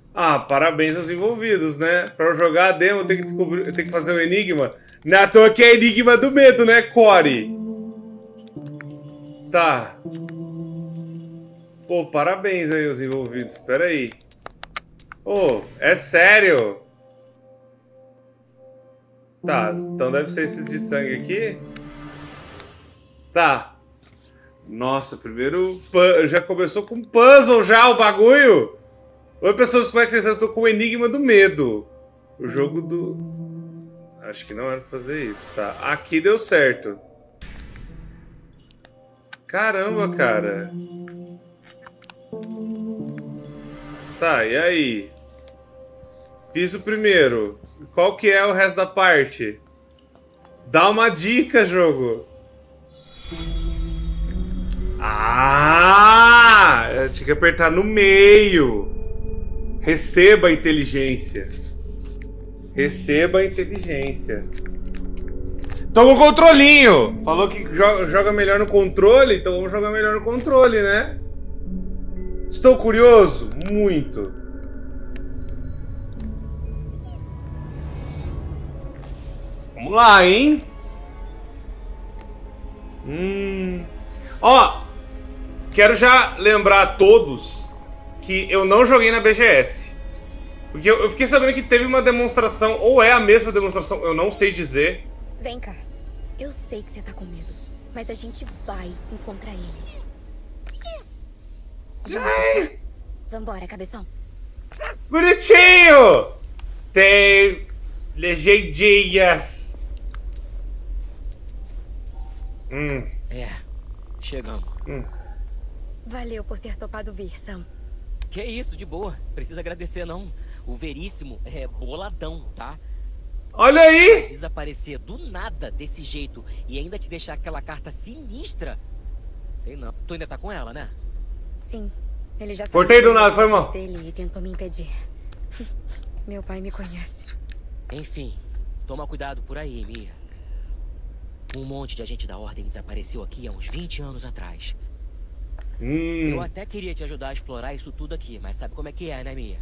Ah, parabéns aos envolvidos, né? Pra eu jogar a demo, eu tenho que descobrir, eu tenho que fazer o enigma. Não é à toa que é enigma do medo, né, Core? Tá. Pô, parabéns aí aos envolvidos. Espera aí. Pô, é sério? Tá, então deve ser esses de sangue aqui. Tá. Nossa, primeiro... Já começou com puzzle já o bagulho? Oi, pessoas, como é que vocês estão? Estou com o Enigma do Medo. O jogo do... Acho que não era pra fazer isso, tá? Aqui deu certo. Caramba, cara. Tá, e aí? Fiz o primeiro. Qual que é o resto da parte? Dá uma dica, jogo. Ah! Eu tinha que apertar no meio. Receba a inteligência. Receba a inteligência. Tô com o controlinho. Falou que joga melhor no controle, então vamos jogar melhor no controle, né? Estou curioso? Muito. Vamos lá, hein? Ó, quero já lembrar a todos que eu não joguei na BGS. Porque eu fiquei sabendo que teve uma demonstração, ou é a mesma demonstração, eu não sei dizer. Vem cá. Eu sei que você tá com medo, mas a gente vai encontrar ele. Vambora, cabeção. Bonitinho! Tem legendinhas. É, chegamos. Valeu por ter topado vir, Sam. Que isso, de boa. Precisa agradecer, não. O Veríssimo é boladão, tá? Olha aí! Desaparecer do nada desse jeito e ainda te deixar aquela carta sinistra. Sei não. Tu ainda tá com ela, né? Sim, ele já Cortei do nada, foi mal. Dele e tentou me impedir. Meu pai me conhece. Enfim, toma cuidado por aí, Mia. Um monte de agente da Ordem desapareceu aqui há uns 20 anos atrás. Eu até queria te ajudar a explorar isso tudo aqui, mas sabe como é que é, né, Mia?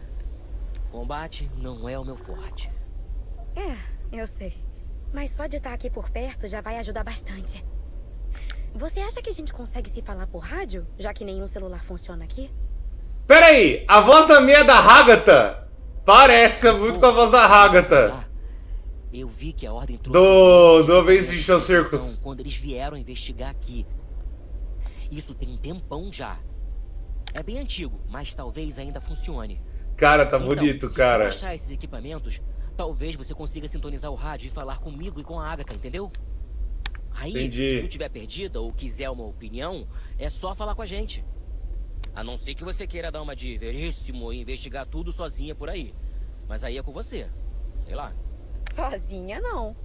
Combate não é o meu forte. É, eu sei. Mas só de estar aqui por perto já vai ajudar bastante. Você acha que a gente consegue se falar por rádio, já que nenhum celular funciona aqui? Pera aí, a voz da minha é da Hagatha? Parece muito com a voz da Hagatha. Eu vi que a Ordem do Avenged Circus. Quando eles vieram investigar aqui. Isso tem um tempão já. É bem antigo, mas talvez ainda funcione. Cara, tá Então, bonito, se cara. tu achar esses equipamentos, talvez você consiga sintonizar o rádio e falar comigo e com a Agatha, entendeu? Aí, Entendi. se tu tiver perdida ou quiser uma opinião, é só falar com a gente. A não ser que você queira dar uma de Veríssimo e investigar tudo sozinha por aí. Mas aí é com você. Sei lá. Sozinha, não.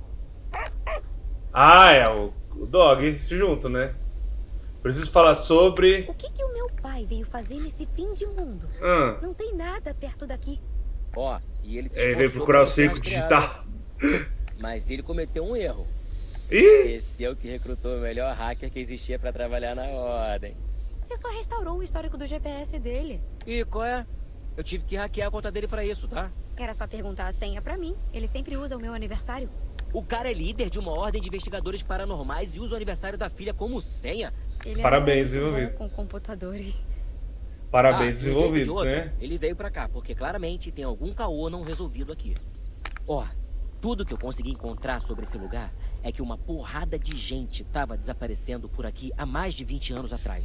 Ah, é o Dog junto, né? Preciso falar sobre... O que o meu pai veio fazer nesse fim de mundo? Não tem nada perto daqui. Ó, e ele se Ele veio procurar o circo digital. Mas ele cometeu um erro. Ih! Esqueceu que recrutou o melhor hacker que existia pra trabalhar na Ordem. Você só restaurou o histórico do GPS dele. E qual é? Eu tive que hackear a conta dele pra isso, tá? Era só perguntar a senha pra mim. Ele sempre usa o meu aniversário. O cara é líder de uma ordem de investigadores paranormais e usa o aniversário da filha como senha. Ele Parabéns, é muito desenvolvido. bom com computadores. Parabéns, De um jeito ou de desenvolvidos, outro, né? Ele veio pra cá, porque claramente tem algum caô não resolvido aqui. Ó, tudo que eu consegui encontrar sobre esse lugar é que uma porrada de gente tava desaparecendo por aqui há mais de 20 anos atrás.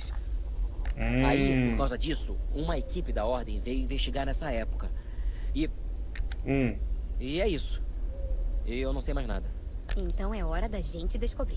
Aí, por causa disso, uma equipe da Ordem veio investigar nessa época. E é isso. E eu não sei mais nada. Então é hora da gente descobrir.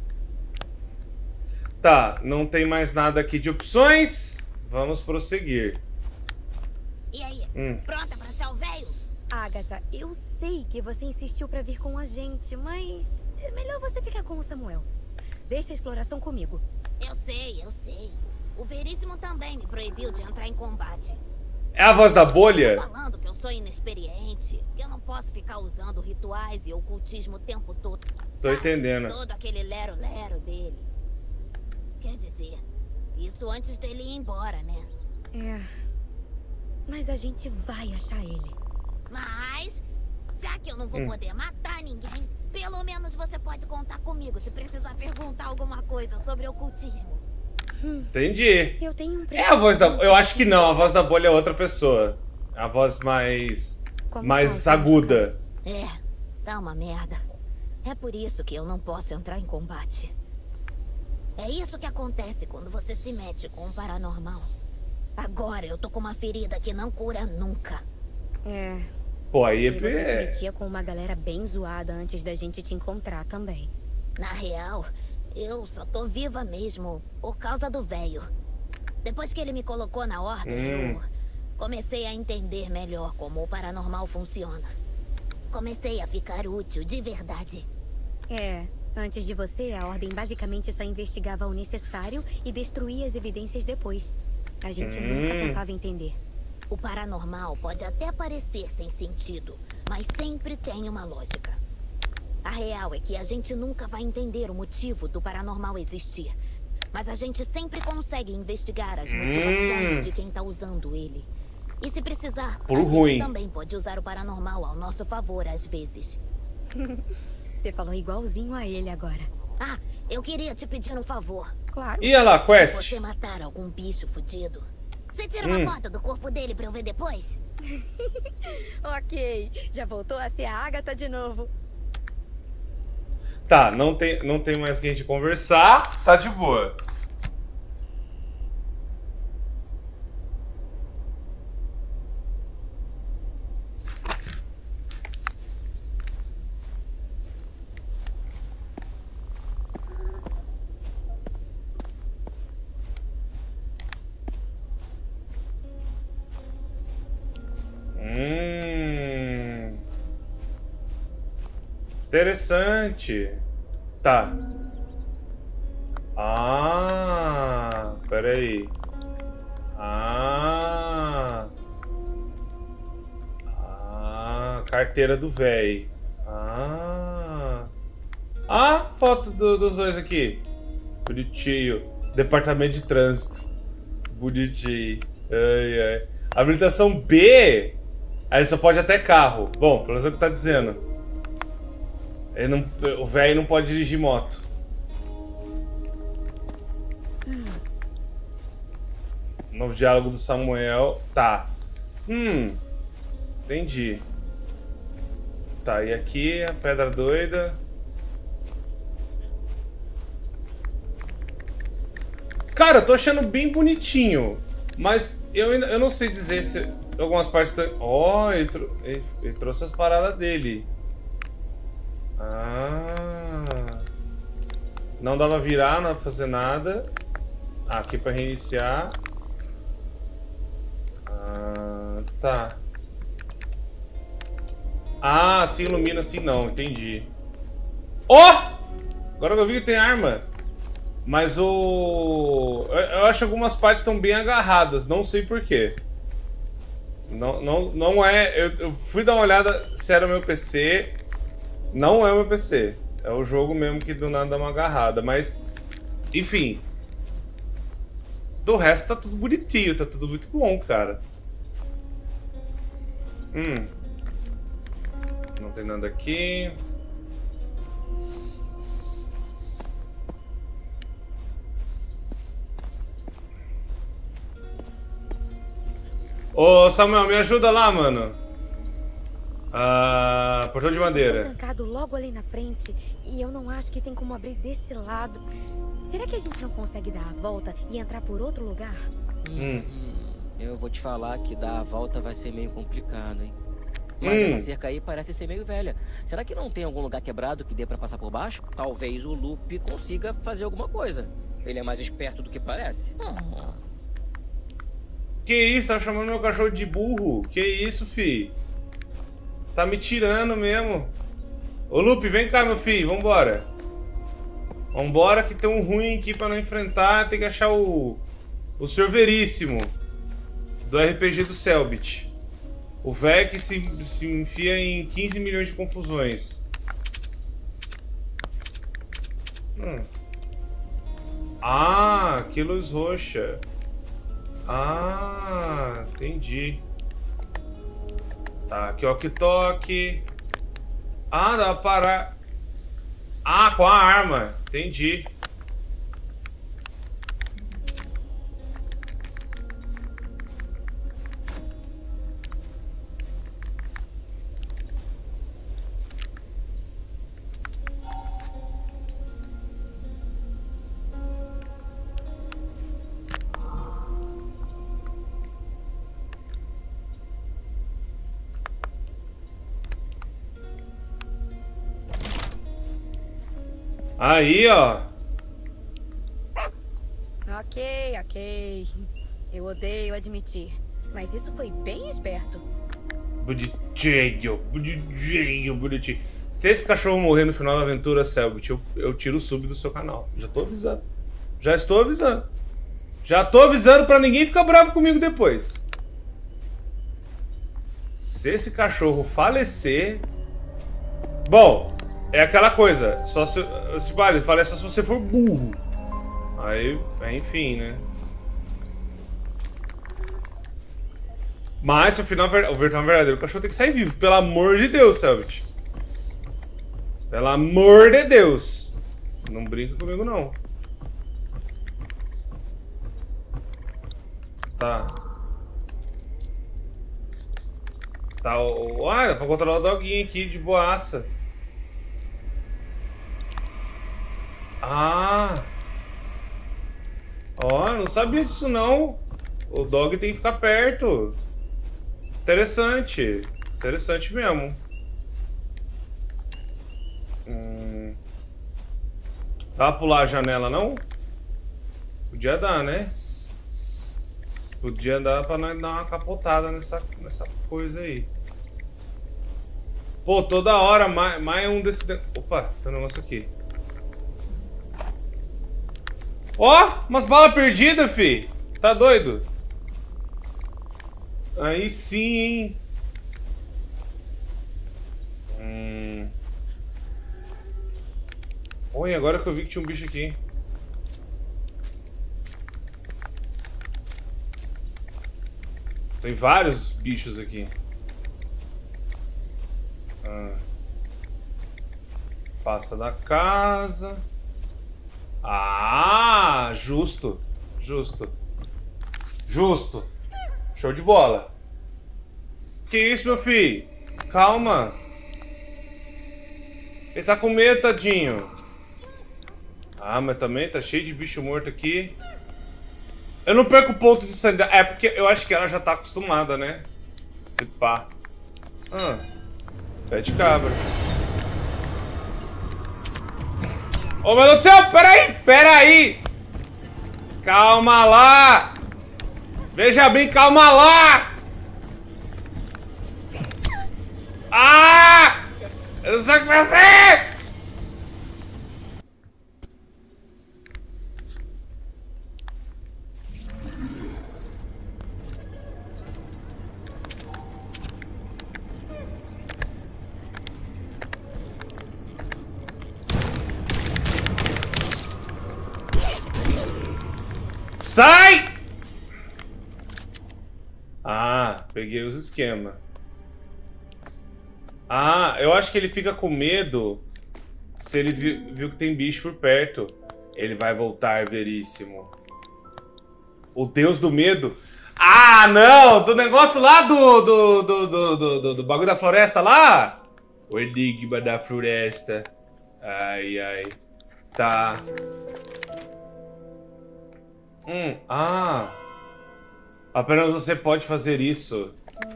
Tá, não tem mais nada aqui de opções. Vamos prosseguir. E aí, pronta pra ser o velho? Agatha, eu sei que você insistiu pra vir com a gente, mas é melhor você ficar com o Samuel. Deixa a exploração comigo. Eu sei. O Veríssimo também me proibiu de entrar em combate. É a voz da bolha? Falando que eu sou inexperiente, que eu não posso ficar usando rituais e ocultismo o tempo todo. Tô entendendo. Todo aquele lero-lero dele. Quer dizer, isso antes dele ir embora, né? Mas a gente vai achar ele. Mas, já que eu não vou poder matar ninguém, pelo menos você pode contar comigo se precisar perguntar alguma coisa sobre ocultismo. Entendi. Eu tenho um É a voz da... Eu acho que não, a voz da bolha é outra pessoa. A voz mais... Como mais pode, aguda. É, tá uma merda. É por isso que eu não posso entrar em combate. É isso que acontece quando você se mete com o paranormal. Agora eu tô com uma ferida que não cura nunca. É. Pô, aí E você se é... metia com uma galera bem zoada antes da gente te encontrar também. Na real, eu só tô viva mesmo por causa do velho. Depois que ele me colocou na ordem, eu comecei a entender melhor como o paranormal funciona. Comecei a ficar útil de verdade. É. Antes de você, a Ordem basicamente só investigava o necessário e destruía as evidências depois. A gente nunca tentava entender. O paranormal pode até parecer sem sentido, mas sempre tem uma lógica. A real é que a gente nunca vai entender o motivo do paranormal existir. Mas a gente sempre consegue investigar as motivações de quem tá usando ele. E se precisar, a gente também pode usar o paranormal ao nosso favor às vezes. Você falou igualzinho a ele agora. Ah, eu queria te pedir um favor. Claro. E olha lá, Se quest. você matar algum bicho fudido, você tira uma foto do corpo dele pra eu ver depois? Ok, já voltou a ser a Agatha de novo. Tá, não tem mais que a gente conversar. Tá de boa. Interessante. Tá. Ah, peraí. Carteira do véi. Foto dos dois aqui. Bonitinho. Departamento de trânsito. Bonitinho. Ai, ai. Habilitação B. Aí só pode até carro. Bom, pelo menos é o que tá dizendo. Ele não, o velho não pode dirigir moto. Novo diálogo do Samuel. Tá. Entendi. Tá, e aqui a pedra doida. Cara, eu tô achando bem bonitinho. Mas eu não sei dizer se algumas partes estão... Ó, ele trouxe as paradas dele. Não dá pra virar, não dá pra fazer nada. Aqui pra reiniciar. Tá. Se ilumina assim não, entendi. Agora que eu vi que tem arma. Mas eu acho que algumas partes estão bem agarradas, não sei porquê. Não é... Eu fui dar uma olhada se era o meu PC. Não é o meu PC. É o jogo mesmo que do nada dá uma agarrada. Mas, enfim. Do resto tá tudo bonitinho, tá tudo muito bom, cara. Não tem nada aqui. Ô, Samuel, me ajuda lá, mano. Portão de madeira. Tô trancado logo ali na frente e eu não acho que tem como abrir desse lado. Será que a gente não consegue dar a volta e entrar por outro lugar? Eu vou te falar que dar a volta vai ser meio complicado, hein? Mas essa cerca aí parece ser meio velha. Será que não tem algum lugar quebrado que dê pra passar por baixo? Talvez o Lupe consiga fazer alguma coisa. Ele é mais esperto do que parece. Que isso? Tá chamando meu cachorro de burro? Que isso, fi? Tá me tirando mesmo. Ô, Lupe, vem cá, meu filho. Vambora. Vambora que tem um ruim aqui pra não enfrentar. Tem que achar o Senhor Veríssimo do RPG do Selbit. O velho que se enfia em 15 milhões de confusões. Que luz roxa. Entendi. Tá, aqui walkie-talkie. Ah, dá pra parar. Ah, com a arma. Entendi. Aí, ó. Ok. Eu odeio admitir. Mas isso foi bem esperto. Bonitinho. Se esse cachorro morrer no final da aventura, Selbit, eu tiro o sub do seu canal. Já tô avisando. Já estou avisando. Já tô avisando pra ninguém ficar bravo comigo depois. Se esse cachorro falecer... Bom... É aquela coisa, só se vale, falece se você for burro. Aí, enfim, né? Mas se o final o verdadeiro, o cachorro tem que sair vivo, pelo amor de Deus, Selbit. Pelo amor de Deus. Não brinca comigo, não. Tá. Tá, dá pra controlar o doguinho aqui de boaça. Ah! Ó, não sabia disso não. O dog tem que ficar perto. Interessante. Interessante mesmo. Dá pra pular a janela não? Podia dar, né? Podia dar pra nós dar uma capotada nessa coisa aí. Pô, toda hora mais um desse... Opa, tem um negócio aqui. Ó, umas balas perdidas, fi. Tá doido? Aí sim, hein? Oi, agora que eu vi que tinha um bicho aqui. Tem vários bichos aqui. Passa da casa. Ah, justo. Show de bola. Que isso, meu filho? Calma. Ele tá com medo, tadinho. Ah, mas também tá cheio de bicho morto aqui. Eu não perco ponto de sanidade. É porque eu acho que ela já tá acostumada, né? Se pá. Pé de cabra. Ô, meu Deus do céu, peraí! Calma lá! Veja bem, calma lá! Ah! Eu não sei o que fazer! Sai! Ah, peguei os esquemas. Ah, eu acho que ele fica com medo se ele viu que tem bicho por perto. Ele vai voltar, veríssimo. O deus do medo. Ah, não! Do negócio lá do bagulho da floresta lá? O enigma da floresta. Ai. Tá. Apenas você pode fazer isso.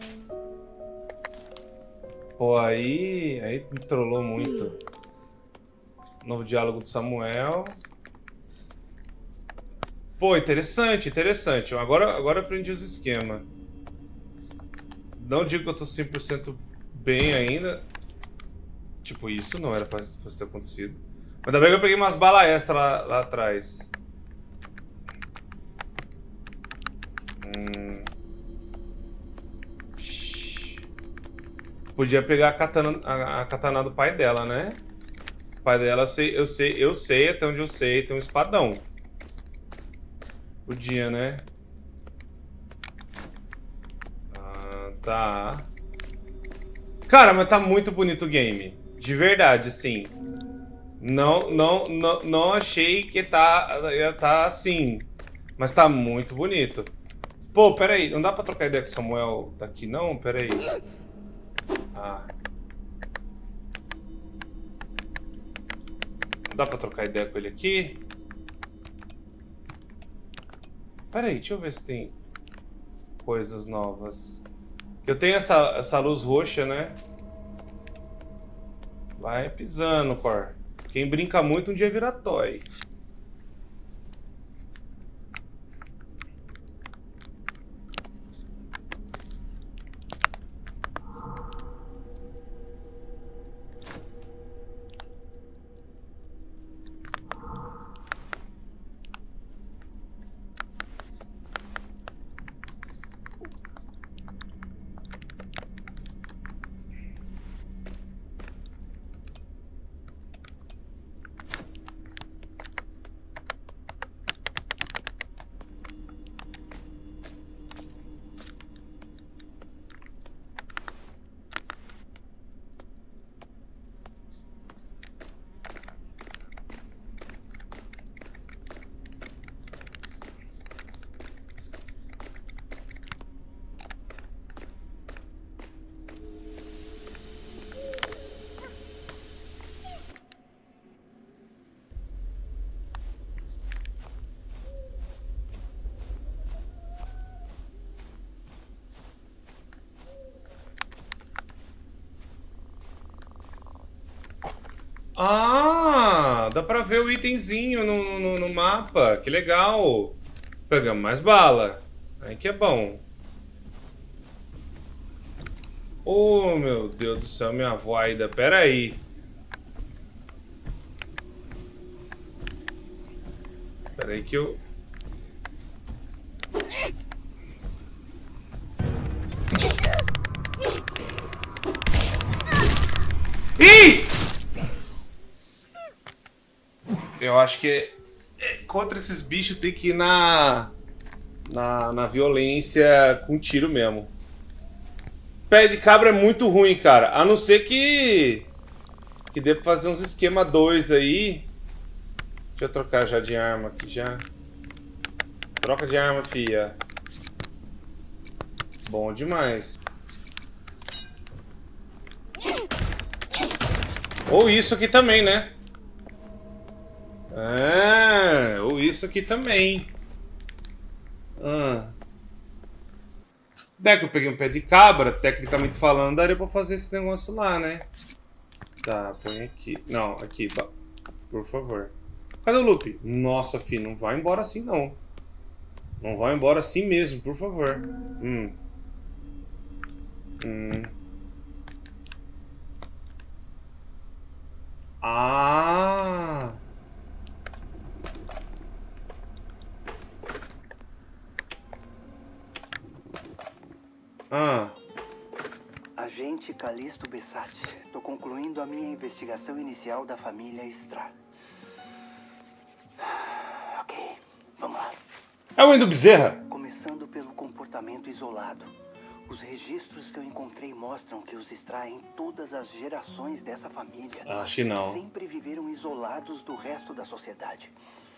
Pô, aí me trollou muito. Novo diálogo do Samuel. Pô, interessante. Agora eu aprendi os esquemas. Não digo que eu tô 100% bem ainda. Tipo, isso não era pra ter acontecido. Mas ainda bem que eu peguei umas balas extra lá atrás. Podia pegar a katana do pai dela, né? O pai dela, eu sei, até onde eu sei, tem um espadão. Podia, né? Tá. Cara, mas tá muito bonito o game. De verdade, assim. Não achei que ia tá assim. Mas tá muito bonito. Pô, peraí. Não dá pra trocar ideia com o Samuel daqui, não? Peraí. Ah. Não dá pra trocar ideia com ele aqui? Peraí, deixa eu ver se tem coisas novas. Eu tenho essa luz roxa, né? Vai pisando, Cor. Quem brinca muito um dia vira toy. Ah, dá pra ver o itemzinho no mapa. Que legal. Pegamos mais bala. Aí que é bom. Oh, meu Deus do céu, minha avó ainda. Pera aí. Pera aí que eu... Ih! Eu acho que contra esses bichos tem que ir na violência com tiro mesmo. Pé de cabra é muito ruim, cara. A não ser que dê pra fazer uns esquema 2 aí. Deixa eu trocar já de arma aqui já. Troca de arma, fia. Bom demais. Ou isso aqui também, né? Ah, ou isso aqui também. Daí que eu peguei um pé de cabra, tecnicamente falando, daria pra fazer esse negócio lá, né? Tá, põe aqui. Não, aqui, por favor. Cadê o loop? Nossa, filho, não vai embora assim, não. Não vai embora assim mesmo, por favor. Ah! Agente Calisto Bessati. Estou concluindo a minha investigação inicial da família Stra. Ok, vamos lá. É o Wendel Bezerra. Começando pelo comportamento isolado. Os registros que eu encontrei mostram que os Stra em todas as gerações dessa família Acho que não. sempre viveram isolados do resto da sociedade.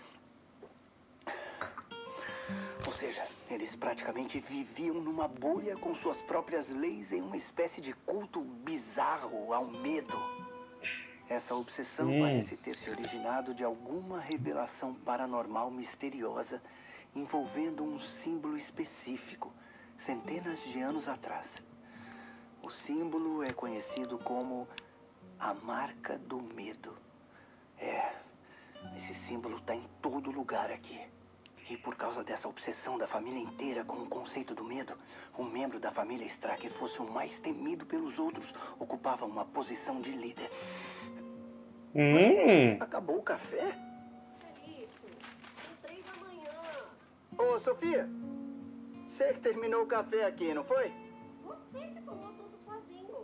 Ou seja, eles praticamente viviam numa bolha com suas próprias leis em uma espécie de culto bizarro ao medo. Essa obsessão parece ter se originado de alguma revelação paranormal misteriosa envolvendo um símbolo específico, centenas de anos atrás. O símbolo é conhecido como a Marca do Medo. Esse símbolo está em todo lugar aqui. E por causa dessa obsessão da família inteira com o conceito do medo, um membro da família Stra que fosse o mais temido pelos outros ocupava uma posição de líder. Acabou o café? Ô, Sofia, você que terminou o café aqui, não foi? Você que tomou tudo sozinho.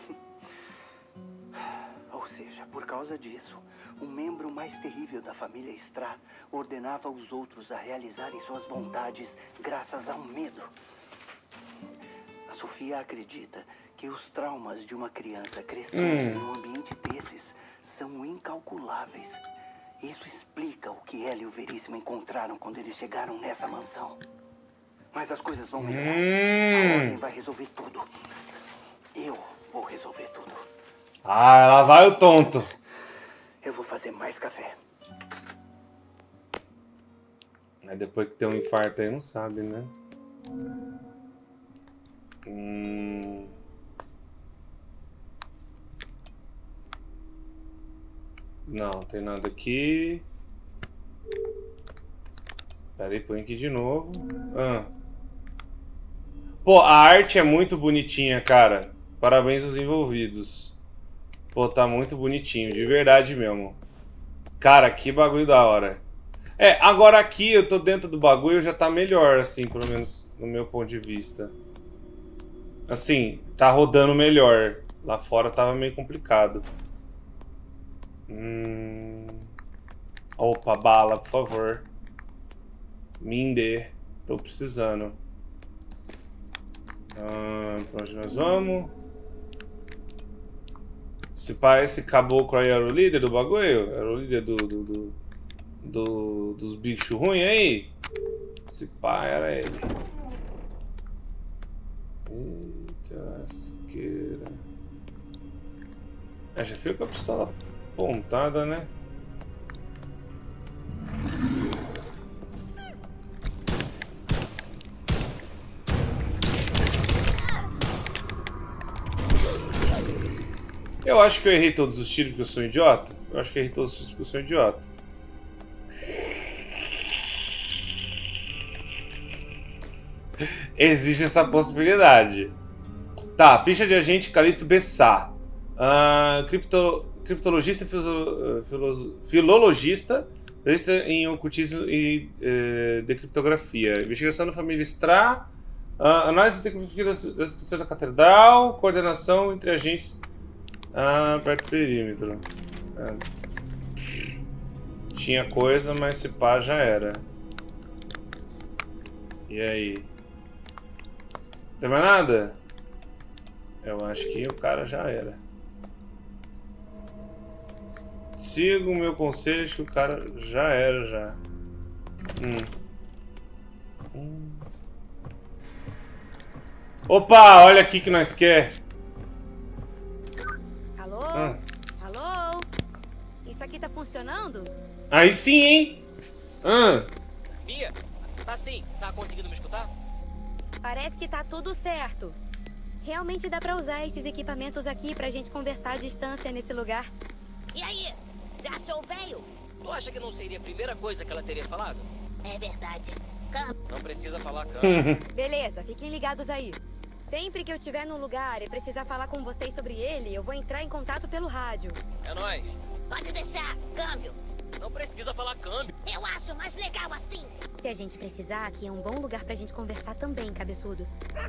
Ou seja, por causa disso, o membro mais terrível da família Stra ordenava os outros a realizarem suas vontades graças ao medo. A Sofia acredita que os traumas de uma criança crescendo em um ambiente desses são incalculáveis. Isso explica o que ela e o Veríssimo encontraram quando eles chegaram nessa mansão. Mas as coisas vão melhorar. A Ordem vai resolver tudo. Eu vou resolver tudo. Ah, lá vai o tonto. Eu vou fazer mais café. Aí depois que tem um infarto aí, não sabe, né? Não, tem nada aqui. Pera aí, põe aqui de novo. Pô, a arte é muito bonitinha, cara. Parabéns aos envolvidos. Pô, tá muito bonitinho, de verdade mesmo. Cara, que bagulho da hora. Agora aqui eu tô dentro do bagulho, já tá melhor, assim, pelo menos no meu ponto de vista. Assim, tá rodando melhor. Lá fora tava meio complicado. Opa, bala, por favor. Me dê. Tô precisando. Pra onde nós vamos? Esse caboclo aí era o líder do bagulho? Era o líder dos bichos ruins aí? Esse pá era ele. Eita lasqueira. Já fica com a pistola apontada, né? Eu acho que eu errei todos os tiros porque eu sou um idiota. Eu acho que eu errei todos os tiros porque eu sou um idiota. Existe essa possibilidade. Tá, ficha de agente Calisto Bessá. Criptologista, filologista, especialista em ocultismo e decriptografia. Investigação da família Stra. Análise das questões da catedral. Coordenação entre agentes perto do perímetro. Tinha coisa, mas se pá já era. E aí? Tem mais nada? Eu acho que o cara já era. Siga o meu conselho, acho que o cara já era já. Opa, olha aqui que nós quer. Alô? Alô? Isso aqui tá funcionando? Aí sim, hein? Mia, tá sim. Tá conseguindo me escutar? Parece que tá tudo certo. Realmente dá pra usar esses equipamentos aqui pra gente conversar à distância nesse lugar. E aí? Já achou o velho? Tu acha que não seria a primeira coisa que ela teria falado? É verdade. Não precisa falar câmbio. Beleza, fiquem ligados aí. Sempre que eu estiver num lugar e precisar falar com vocês sobre ele, eu vou entrar em contato pelo rádio. É nóis. Pode deixar, câmbio. Não precisa falar câmbio. Eu acho mais legal assim. Se a gente precisar, aqui é um bom lugar pra gente conversar também, cabeçudo.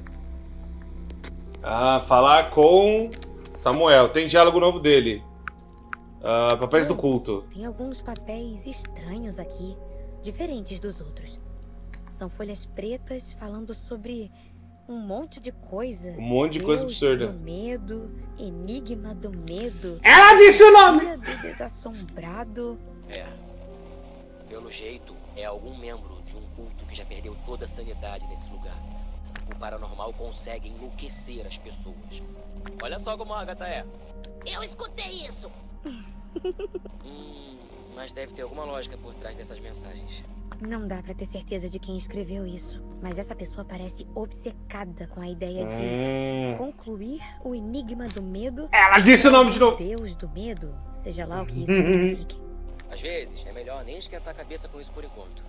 Falar com Samuel. Tem diálogo novo dele. Papéis do culto. Tem alguns papéis estranhos aqui, diferentes dos outros. São folhas pretas falando sobre um monte de coisa. Um monte de coisa absurda. Do medo, enigma do medo. Ela disse o nome! Dia do desassombrado. Pelo jeito, é algum membro de um culto que já perdeu toda a sanidade nesse lugar. O paranormal consegue enlouquecer as pessoas. Olha só como a Agatha é. Eu escutei isso. Mas deve ter alguma lógica por trás dessas mensagens. Não dá pra ter certeza de quem escreveu isso, mas essa pessoa parece obcecada com a ideia de concluir o enigma do medo. Ela disse o nome de novo. Deus do medo, seja lá o que isso signifique. Às vezes, é melhor nem esquentar a cabeça com isso por enquanto.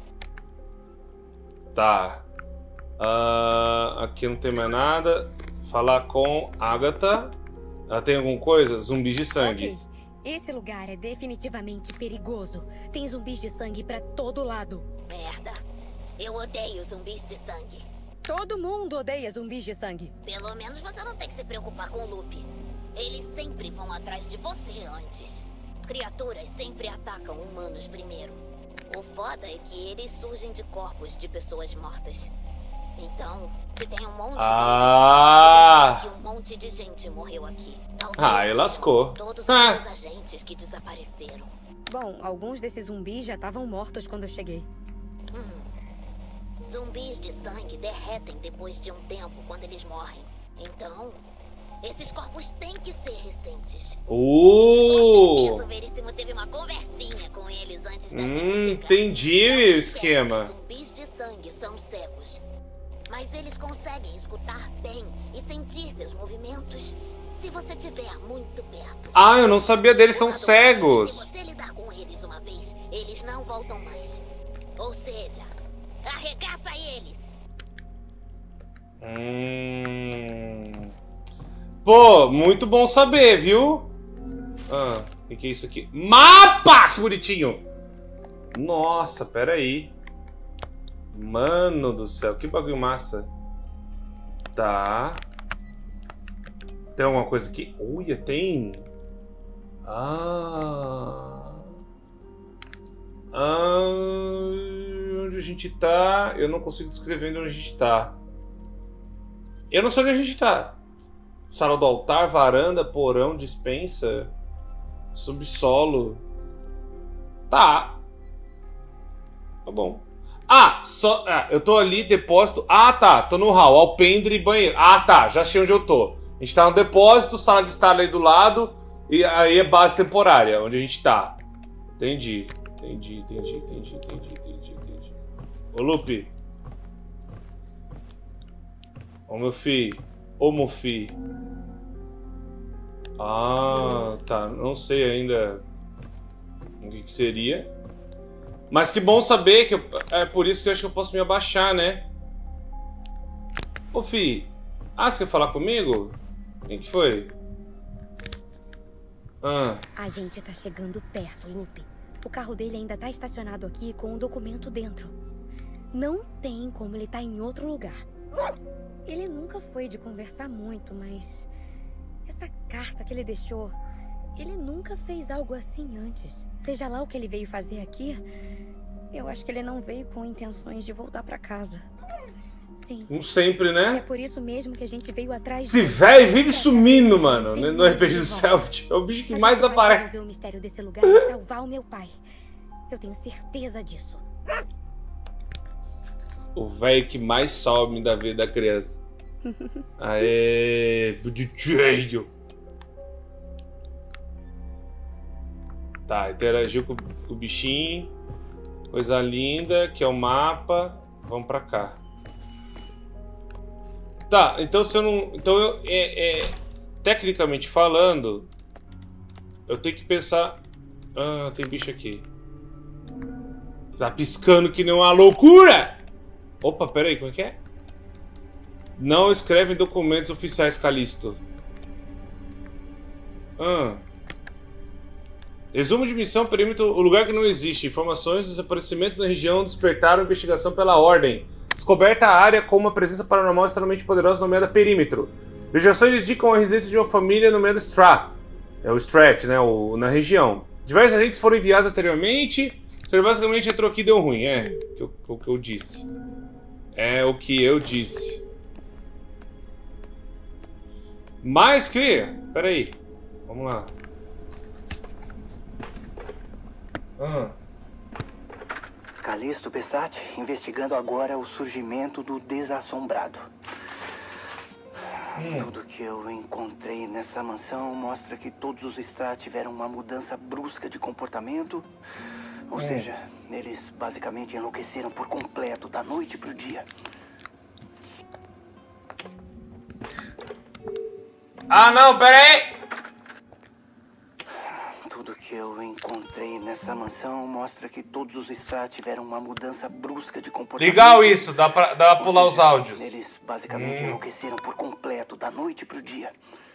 Tá. Aqui não tem mais nada. Falar com Agatha. Ela tem alguma coisa? Zumbis de sangue. Ok. Esse lugar é definitivamente perigoso. Tem zumbis de sangue pra todo lado. Merda. Eu odeio zumbis de sangue. Todo mundo odeia zumbis de sangue. Pelo menos você não tem que se preocupar com o Lupe. Eles sempre vão atrás de você antes. Criaturas sempre atacam humanos primeiro. O foda é que eles surgem de corpos de pessoas mortas. Então, se tem um monte deles, que um monte de gente morreu aqui. Ah, e lascou. Todos Ah. aqueles agentes que desapareceram. Bom, alguns desses zumbis já estavam mortos quando eu cheguei. Zumbis de sangue derretem depois de um tempo quando eles morrem. Então, esses corpos têm que ser recentes. Com certeza o Veríssimo teve uma conversinha com eles antes da gente chegar. Entendi Não o esquece esquema. que zumbis de sangue são cegos. Mas eles conseguem escutar bem e sentir seus movimentos se você estiver muito perto. Ah, eu não sabia deles, são Se cegos. você lidar com eles uma vez, eles não voltam mais. Ou seja, arregaça eles. Pô, muito bom saber, viu? Ah, o que é isso aqui? Mapa! Que bonitinho! Nossa, pera aí. Mano do céu, que bagulho massa. Tá. Tem alguma coisa aqui? Uia, tem... onde a gente tá? Eu não consigo descrever onde a gente tá. Eu não sei onde a gente tá. Sala do altar, varanda, porão, dispensa, subsolo. Tá. Tá bom. Eu tô ali, depósito. Ah, tá. Tô no hall, alpendre e banheiro. Ah, tá. Já achei onde eu tô. A gente tá no depósito, sala de estar ali do lado. E aí é base temporária, onde a gente tá. Entendi. Entendi. Ô, Lupe. Ô, meu filho. Ô, meu filho. Ah, tá. Não sei ainda o que seria. Mas que bom saber que é por isso que eu acho que eu posso me abaixar, né? Ô, filho. Ah, você quer falar comigo? Quem que foi? A gente tá chegando perto, Lupe. O carro dele ainda tá estacionado aqui com um documento dentro. Não tem como ele tá em outro lugar. Ele nunca foi de conversar muito, mas... essa carta que ele deixou... ele nunca fez algo assim antes. Seja lá o que ele veio fazer aqui, eu acho que ele não veio com intenções de voltar pra casa. Sim. Como sempre, né? É por isso mesmo que a gente veio atrás... Esse velho vive sumindo, mano, no RPG do Selbit. É o bicho que mais aparece. O mistério desse lugar é salvar o meu pai. Eu tenho certeza disso. O velho que mais some da vida da criança. Aê, bonitinho. Tá, interagiu com o bichinho. Coisa linda, que é o mapa. Vamos pra cá. Tá, então se eu não... então tecnicamente falando, eu tenho que pensar... Ah, tem bicho aqui. Tá piscando que nem uma loucura! Opa, peraí, como é que é? Não escreve em documentos oficiais, Calisto. Resumo de missão, perímetro, o lugar que não existe. Informações dos desaparecimentos na região despertaram investigação pela ordem. Descoberta a área com uma presença paranormal extremamente poderosa nomeada Perímetro. Investigações indicam a residência de uma família nomeada Strat. É o Strat, né? Na região. Diversos agentes foram enviados anteriormente. Isso basicamente entrou aqui e deu ruim. O que eu disse. É o que eu disse. Mas que... peraí. Vamos lá. Calisto Pessati, investigando agora o surgimento do Desassombrado. Tudo que eu encontrei nessa mansão mostra que todos os Strat tiveram uma mudança brusca de comportamento. Ou seja, eles basicamente enlouqueceram por completo da noite pro dia. Ah, não, peraí! Tudo que eu encontrei nessa mansão mostra que todos os Strat tiveram uma mudança brusca de comportamento. Legal isso, dá pra pular os áudios. Eles basicamente enlouqueceram por completo da noite pro dia.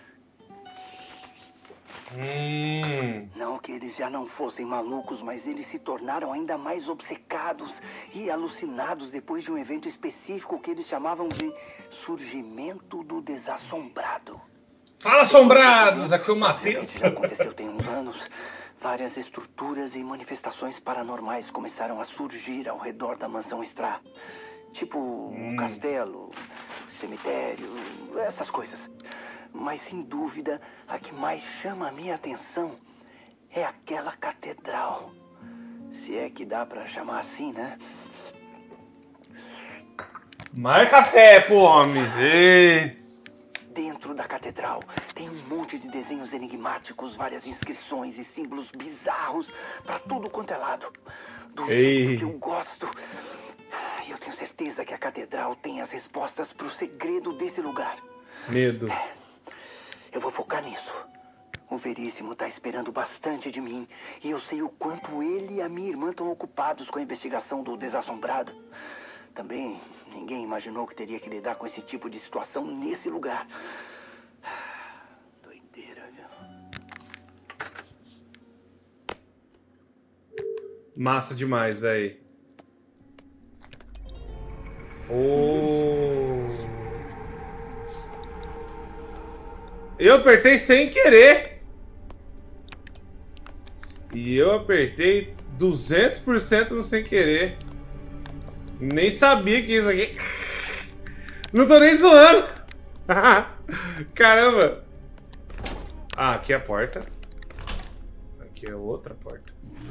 Não que eles já não fossem malucos, mas eles se tornaram ainda mais obcecados e alucinados depois de um evento específico que eles chamavam de Surgimento do Desassombrado. Fala, assombrados! Aqui é o Matheus. Isso aconteceu tem uns anos. Várias estruturas e manifestações paranormais começaram a surgir ao redor da mansão Strat. Tipo um castelo, cemitério, essas coisas. Mas sem dúvida, a que mais chama a minha atenção é aquela catedral. Se é que dá pra chamar assim, né? Mais café pro homem. Ei. Dentro da catedral tem um monte de desenhos enigmáticos, várias inscrições e símbolos bizarros pra tudo quanto é lado. Do jeito que eu gosto. E eu tenho certeza que a catedral tem as respostas pro segredo desse lugar. Medo. Eu vou focar nisso. O Veríssimo tá esperando bastante de mim. E eu sei o quanto ele e a minha irmã estão ocupados com a investigação do Desassombrado. Também ninguém imaginou que teria que lidar com esse tipo de situação nesse lugar. Doideira, viu? Massa demais, velho. Oh. Eu apertei sem querer. E eu apertei 200% no sem querer. Nem sabia que isso aqui... Não tô nem zoando. Caramba. Ah, aqui é a porta. Aqui é outra porta.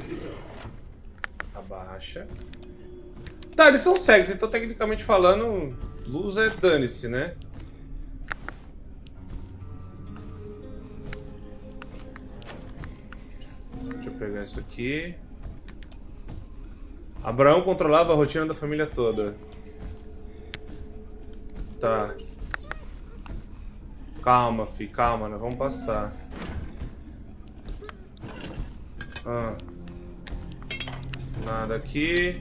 Abaixa. Tá, eles são cegos, então tecnicamente falando, luz é dane-se, né? Deixa eu pegar isso aqui. Abraão controlava a rotina da família toda. Tá. Calma, fi, calma, nós vamos passar. Nada aqui.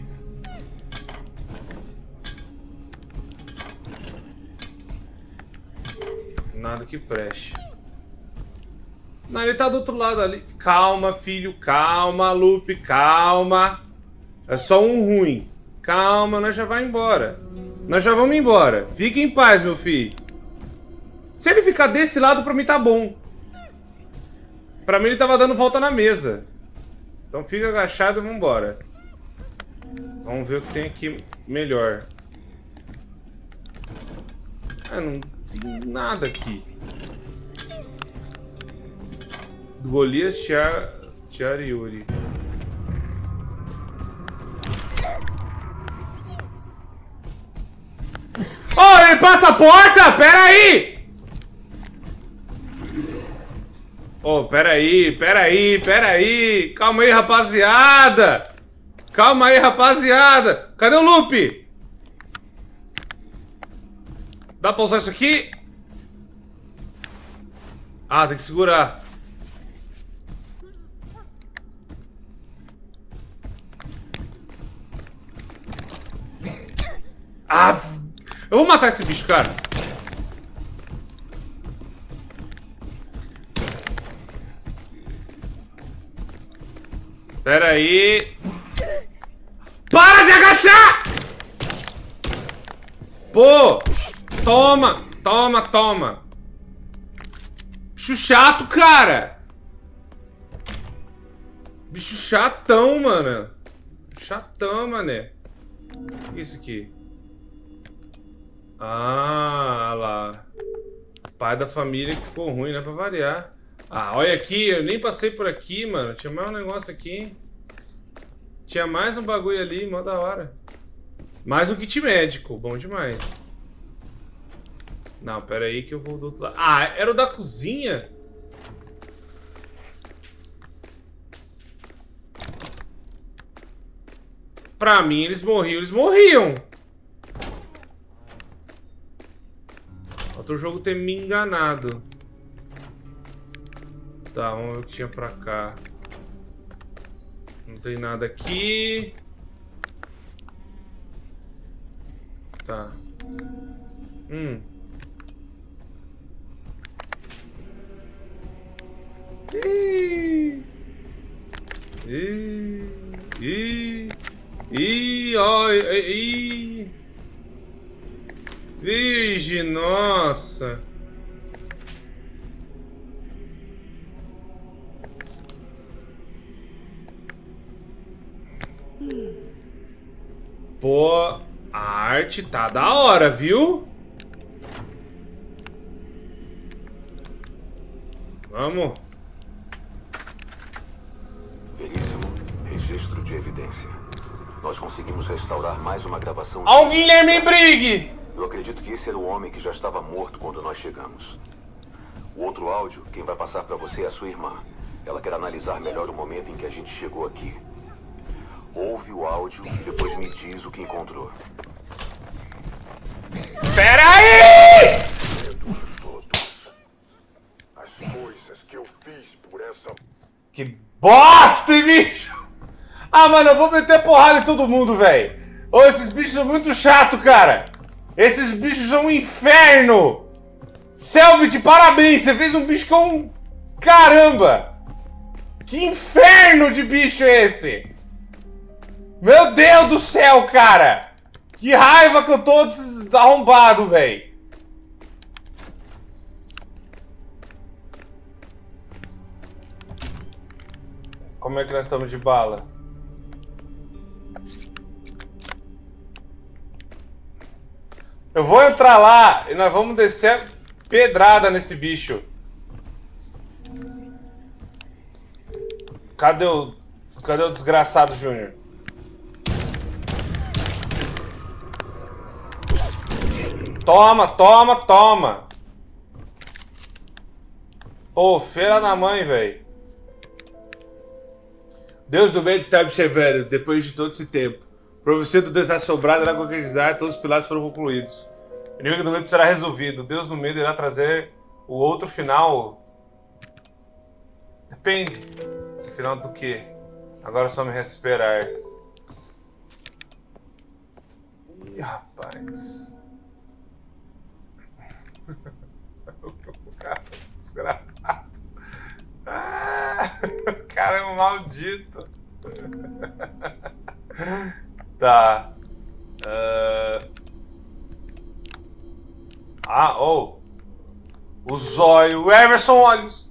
Nada que preste. Não, ele tá do outro lado ali. Calma, filho, calma, Lupe, calma. É só um ruim. Calma, nós já vai embora. Nós já vamos embora. Fique em paz, meu filho. Se ele ficar desse lado, pra mim tá bom. Pra mim ele tava dando volta na mesa. Então fica agachado e vambora. Vamos ver o que tem aqui melhor. Ah, não tem nada aqui. Golias Tiariuri. Oh, ele passa a porta! Pera aí! Oh, pera aí! Calma aí, rapaziada! Calma aí, rapaziada! Cadê o Lupe? Dá pra usar isso aqui? Ah, tem que segurar. Ah, eu vou matar esse bicho, cara. Pera aí. Para de agachar! Pô! Toma! Toma! Bicho chato, cara! Bicho chatão, mano. Chatão, mané. O que é isso aqui? Ah, lá. Pai da família que ficou ruim, né? Pra variar. Ah, olha aqui, eu nem passei por aqui, mano. Tinha mais um negócio aqui. Tinha mais um bagulho ali, mó da hora. Mais um kit médico, bom demais. Não, pera aí que eu vou do outro lado. Ah, era o da cozinha? Pra mim, eles morriam. Outro jogo ter me enganado. Tá, vamos ver o que tinha pra cá. Não tem nada aqui. Tá. Virgem, nossa. Pô, a arte tá da hora, viu? Vamos. Veríssimo. Registro de evidência. Nós conseguimos restaurar mais uma gravação. Ó, o Guilherme Briggs! Eu acredito que esse era o homem que já estava morto quando nós chegamos. O outro áudio, quem vai passar para você é a sua irmã. Ela quer analisar melhor o momento em que a gente chegou aqui. Ouve o áudio e depois me diz o que encontrou. Pera aí! As coisas que eu fiz por essa... Que bosta, bicho! Ah, mano, eu vou meter porrada em todo mundo, velho. Ô, esses bichos são muito chatos, cara. Esses bichos são um inferno. Selbit, parabéns. Você fez um bicho que é um... Caramba! Que inferno de bicho é esse? Meu Deus do céu, cara! Que raiva que eu tô desses arrombados, velho. Como é que nós estamos de bala? Eu vou entrar lá e nós vamos descer a pedrada nesse bicho. Cadê o desgraçado Júnior? Toma, toma, toma. Pô, feira na mãe, velho. Deus do medo está observando, depois de todo esse tempo. Profecia do Deus assombrado irá concretizar, todos os pilares foram concluídos. O inimigo do medo será resolvido. Deus do medo irá trazer o outro final. Depende. O final do quê? Agora só me resta esperar. Ih, rapaz. O cara é desgraçado. Ah, o cara é um maldito. Tá. O zóio. O Everson Olhos.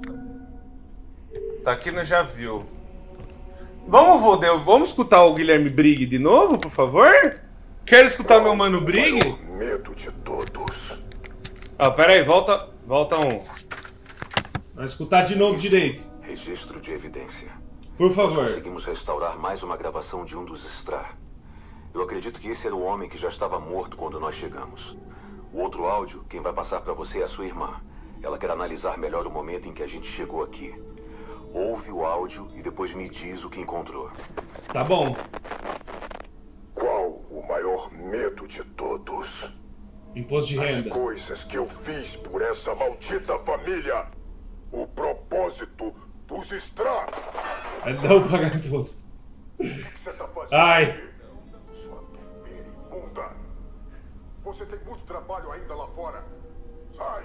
Tá aqui, nós já viu. Vamos escutar o Guilherme Briggs de novo, por favor? Quero escutar meu mano Briggs? Medo de todos. Ah, pera aí, volta um. Vamos escutar de novo direito. Registro de evidência. Por favor. Nós conseguimos restaurar mais uma gravação de um dos Stra. Eu acredito que esse era o homem que já estava morto quando nós chegamos. O outro áudio, quem vai passar para você é a sua irmã. Ela quer analisar melhor o momento em que a gente chegou aqui. Ouve o áudio e depois me diz o que encontrou. Tá bom. Qual o maior medo de todos? Imposto de renda. As coisas que eu fiz por essa maldita família. O propósito dos Stra. Não pagar imposto. O que você tá fazendo? Ai. Sua topeira imunda. Você tem muito trabalho ainda lá fora. Sai.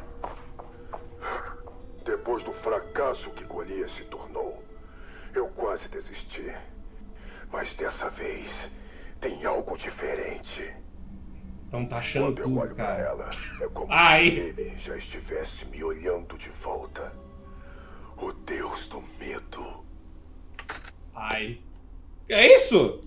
Depois do fracasso que Golias se tornou, eu quase desisti. Mas dessa vez, tem algo diferente. Estão taxando Quando eu olho tudo, pra cara. ela, é como Ai. se ele já estivesse me olhando de volta. O Deus do medo. Ai. É isso?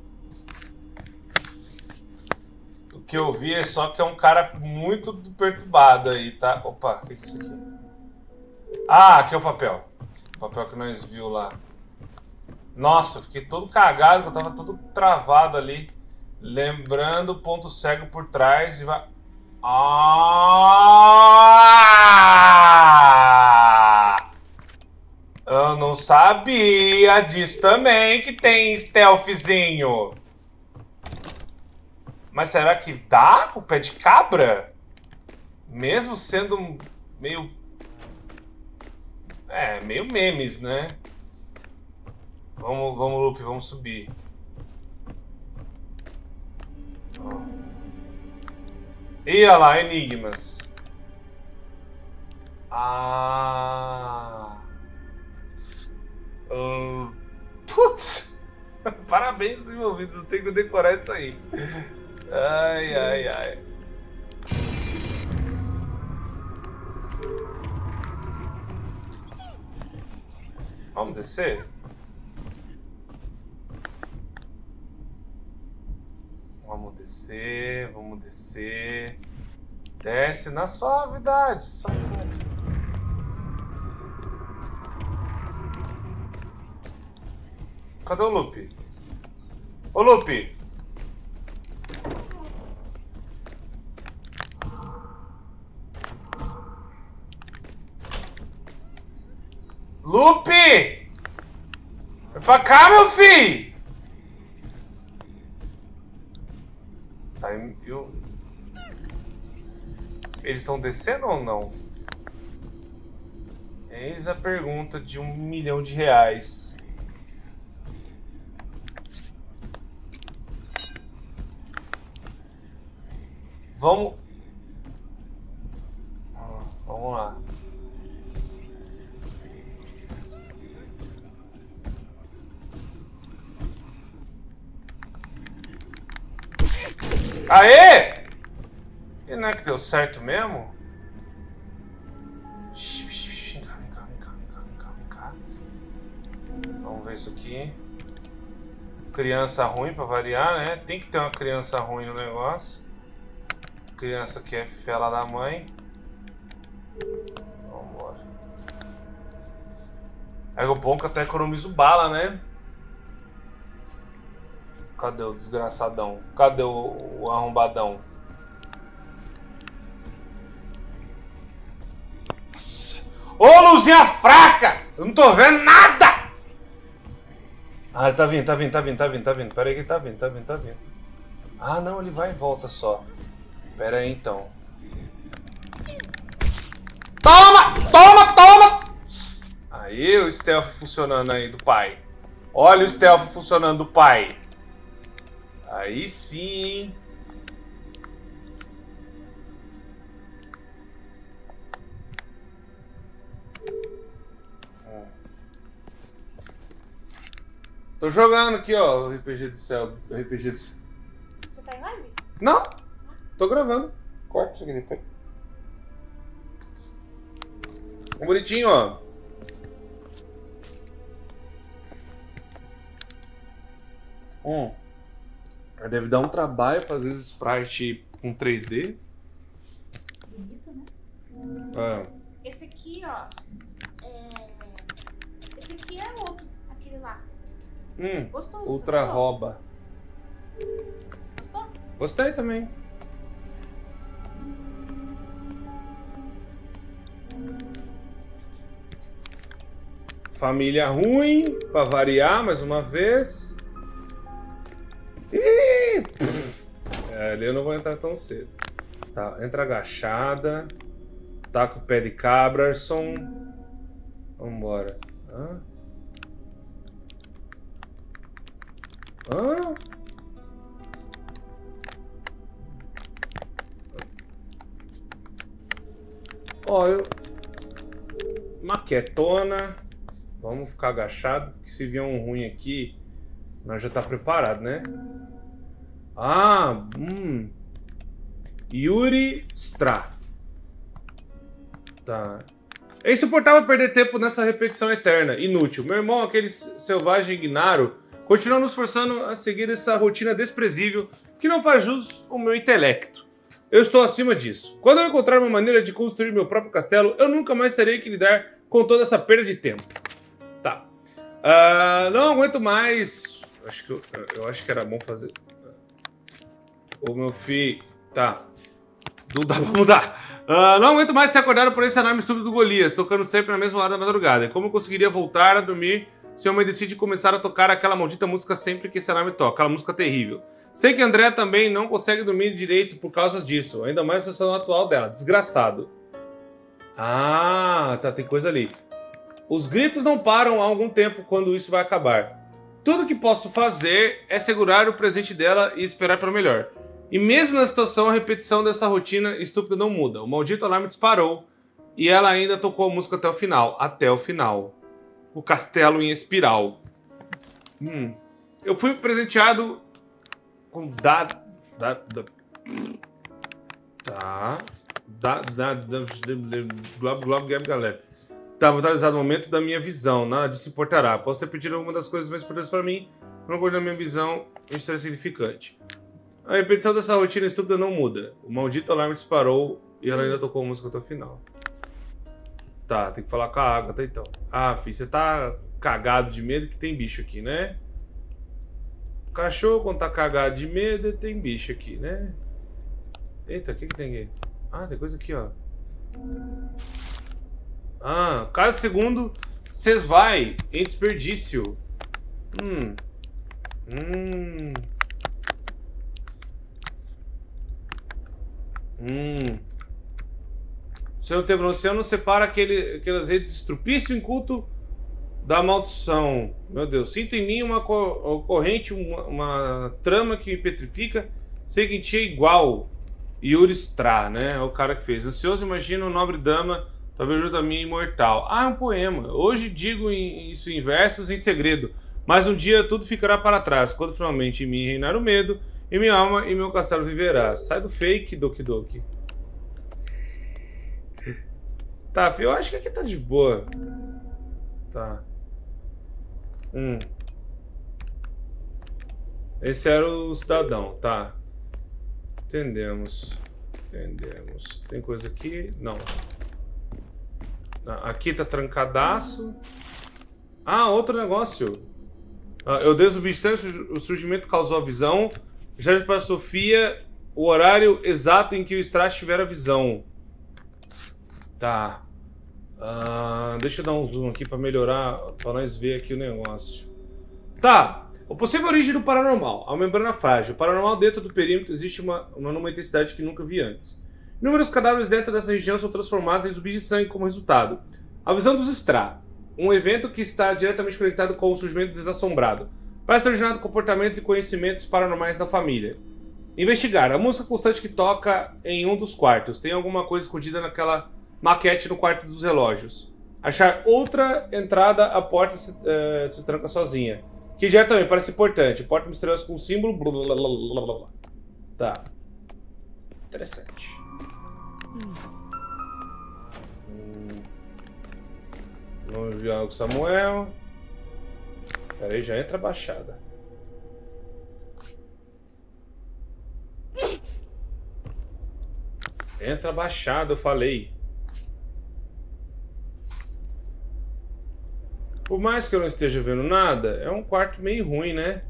O que eu vi é só que é um cara muito perturbado aí, tá? Opa, o que é isso aqui? Ah, aqui é o papel. O papel que nós viu lá. Nossa, eu fiquei todo cagado, que eu tava todo travado ali. Lembrando o ponto cego por trás e vai... Ah! Eu não sabia disso também, que tem stealthzinho. Mas será que dá com o pé de cabra? Mesmo sendo meio... É, meio memes, né? Vamos, Lupe, vamos subir. E olha lá, enigmas. Putz! Parabéns aos envolvidos, eu tenho que decorar isso aí. Ai, ai, ai. Vamos descer? Vamos descer, vamos descer. Desce na suavidade, suavidade. Cadê o Lupe? Ô, Lupe! Lupe! Vem pra cá, meu filho! Tá, eles estão descendo ou não? Eis a pergunta de R$1 milhão. Vamos... Vamos lá. Aê! E não é que deu certo mesmo? Vem cá. Vamos ver isso aqui. Criança ruim pra variar, né? Tem que ter uma criança ruim no negócio. Criança que é fela da mãe. Vambora. É o bom que até economizo bala, né? Cadê o desgraçadão? Cadê o arrombadão? Nossa. Ô, luzinha fraca! Eu não tô vendo nada! Ah, ele tá vindo. Pera aí que ele tá vindo. Ah, não, ele vai e volta só. Pera aí, então. Toma! Aí o stealth funcionando aí do pai. Olha o stealth funcionando do pai. Aí sim. Tô jogando aqui, ó, o RPG do céu. Você tá em live? Não, tô gravando. Corta isso aqui depois. Bonitinho, ó. Deve dar um trabalho fazer esse sprite com 3D. Bonito, né? Ah. Esse aqui, ó. Esse aqui é outro, aquele lá. Gostoso. Ultra rouba. Gostou? Gostei também. Família ruim, pra variar mais uma vez. Ih! Ali eu não vou entrar tão cedo. Tá, entra agachada. Taca o pé de Cabrarson. Vambora. Ó, maquetona. Vamos ficar agachado, porque se vier um ruim aqui, nós já tá preparado, né? Yuri Stra. Tá. É insuportável perder tempo nessa repetição eterna, inútil. Meu irmão, aquele selvagem Ignaro, continua nos forçando a seguir essa rotina desprezível que não faz jus ao meu intelecto. Eu estou acima disso. Quando eu encontrar uma maneira de construir meu próprio castelo, eu nunca mais terei que lidar com toda essa perda de tempo. Tá. Não aguento mais. Eu acho que era bom fazer. Ô, meu filho. Tá. Não dá pra mudar. Não aguento mais ser acordado por esse enorme estúpido do Golias, tocando sempre na mesma hora da madrugada. Como eu conseguiria voltar a dormir se eu me decide começar a tocar aquela maldita música sempre que esse alarme toca? Aquela música terrível. Sei que André também não consegue dormir direito por causa disso. Ainda mais na situação atual dela. Desgraçado. Ah, tá. Tem coisa ali. Os gritos não param há algum tempo quando isso vai acabar. Tudo que posso fazer é segurar o presente dela e esperar para o melhor. E mesmo na situação, a repetição dessa rotina estúpida não muda. O maldito alarme disparou e ela ainda tocou a música até o final. Até o final. O castelo em espiral. Eu fui presenteado com galera. Tá, vou atualizar no momento da minha visão, nada disso importará. Posso ter pedido alguma das coisas mais importantes para mim, não guardar minha visão, isso é significante. A repetição dessa rotina estúpida não muda. O maldito alarme disparou e ela ainda tocou a música até o final. Tá, tem que falar com a Agatha então. Ah, filho, você tá cagado de medo que tem bicho aqui, né? Cachorro, quando tá cagado de medo, tem bicho aqui, né? Eita, o que tem aqui? Ah, tem coisa aqui, ó. Ah, cada segundo vocês vai em desperdício. O oceano separa aquelas redes de estrupício inculto da maldição. Meu Deus, sinto em mim uma corrente, uma trama que me petrifica. Sei que ti é igual. Yuri Stra, né? É o cara que fez. Ansioso, imagino uma nobre dama, talvez junto a mim imortal. Ah, é um poema. Hoje digo isso em versos, em segredo. Mas um dia tudo ficará para trás, quando finalmente em mim reinar o medo, e minha alma e meu castelo viverá. Sai do fake, Doki Doki. Tá, eu acho que aqui tá de boa. Tá. Esse era o cidadão, tá. Entendemos. Tem coisa aqui? Não. Aqui tá trancadaço. Ah, outro negócio. Eu desobstante, o surgimento causou a visão. Já para Sofia o horário exato em que o Strash tiver a visão. Tá. Deixa eu dar um zoom aqui pra melhorar, pra nós ver aqui o negócio. Tá. A possível origem do paranormal. A membrana frágil. O paranormal dentro do perímetro existe numa intensidade que nunca vi antes. Inúmeros cadáveres dentro dessa região são transformados em zumbis de sangue como resultado. A visão dos Stra. Um evento que está diretamente conectado com o surgimento desassombrado. Parece ter originado comportamentos e conhecimentos paranormais da família. Investigar. A música constante que toca em um dos quartos. Tem alguma coisa escondida naquela maquete no quarto dos relógios. Achar outra entrada, a porta se tranca sozinha. Que já também parece importante. Porta misteriosa com símbolo. Blá, blá, blá, blá, blá. Tá. Interessante. Vamos enviar o Samuel. Pera aí, já entra a baixada. Entra a baixada, eu falei. Por mais que eu não esteja vendo nada, é um quarto meio ruim, né?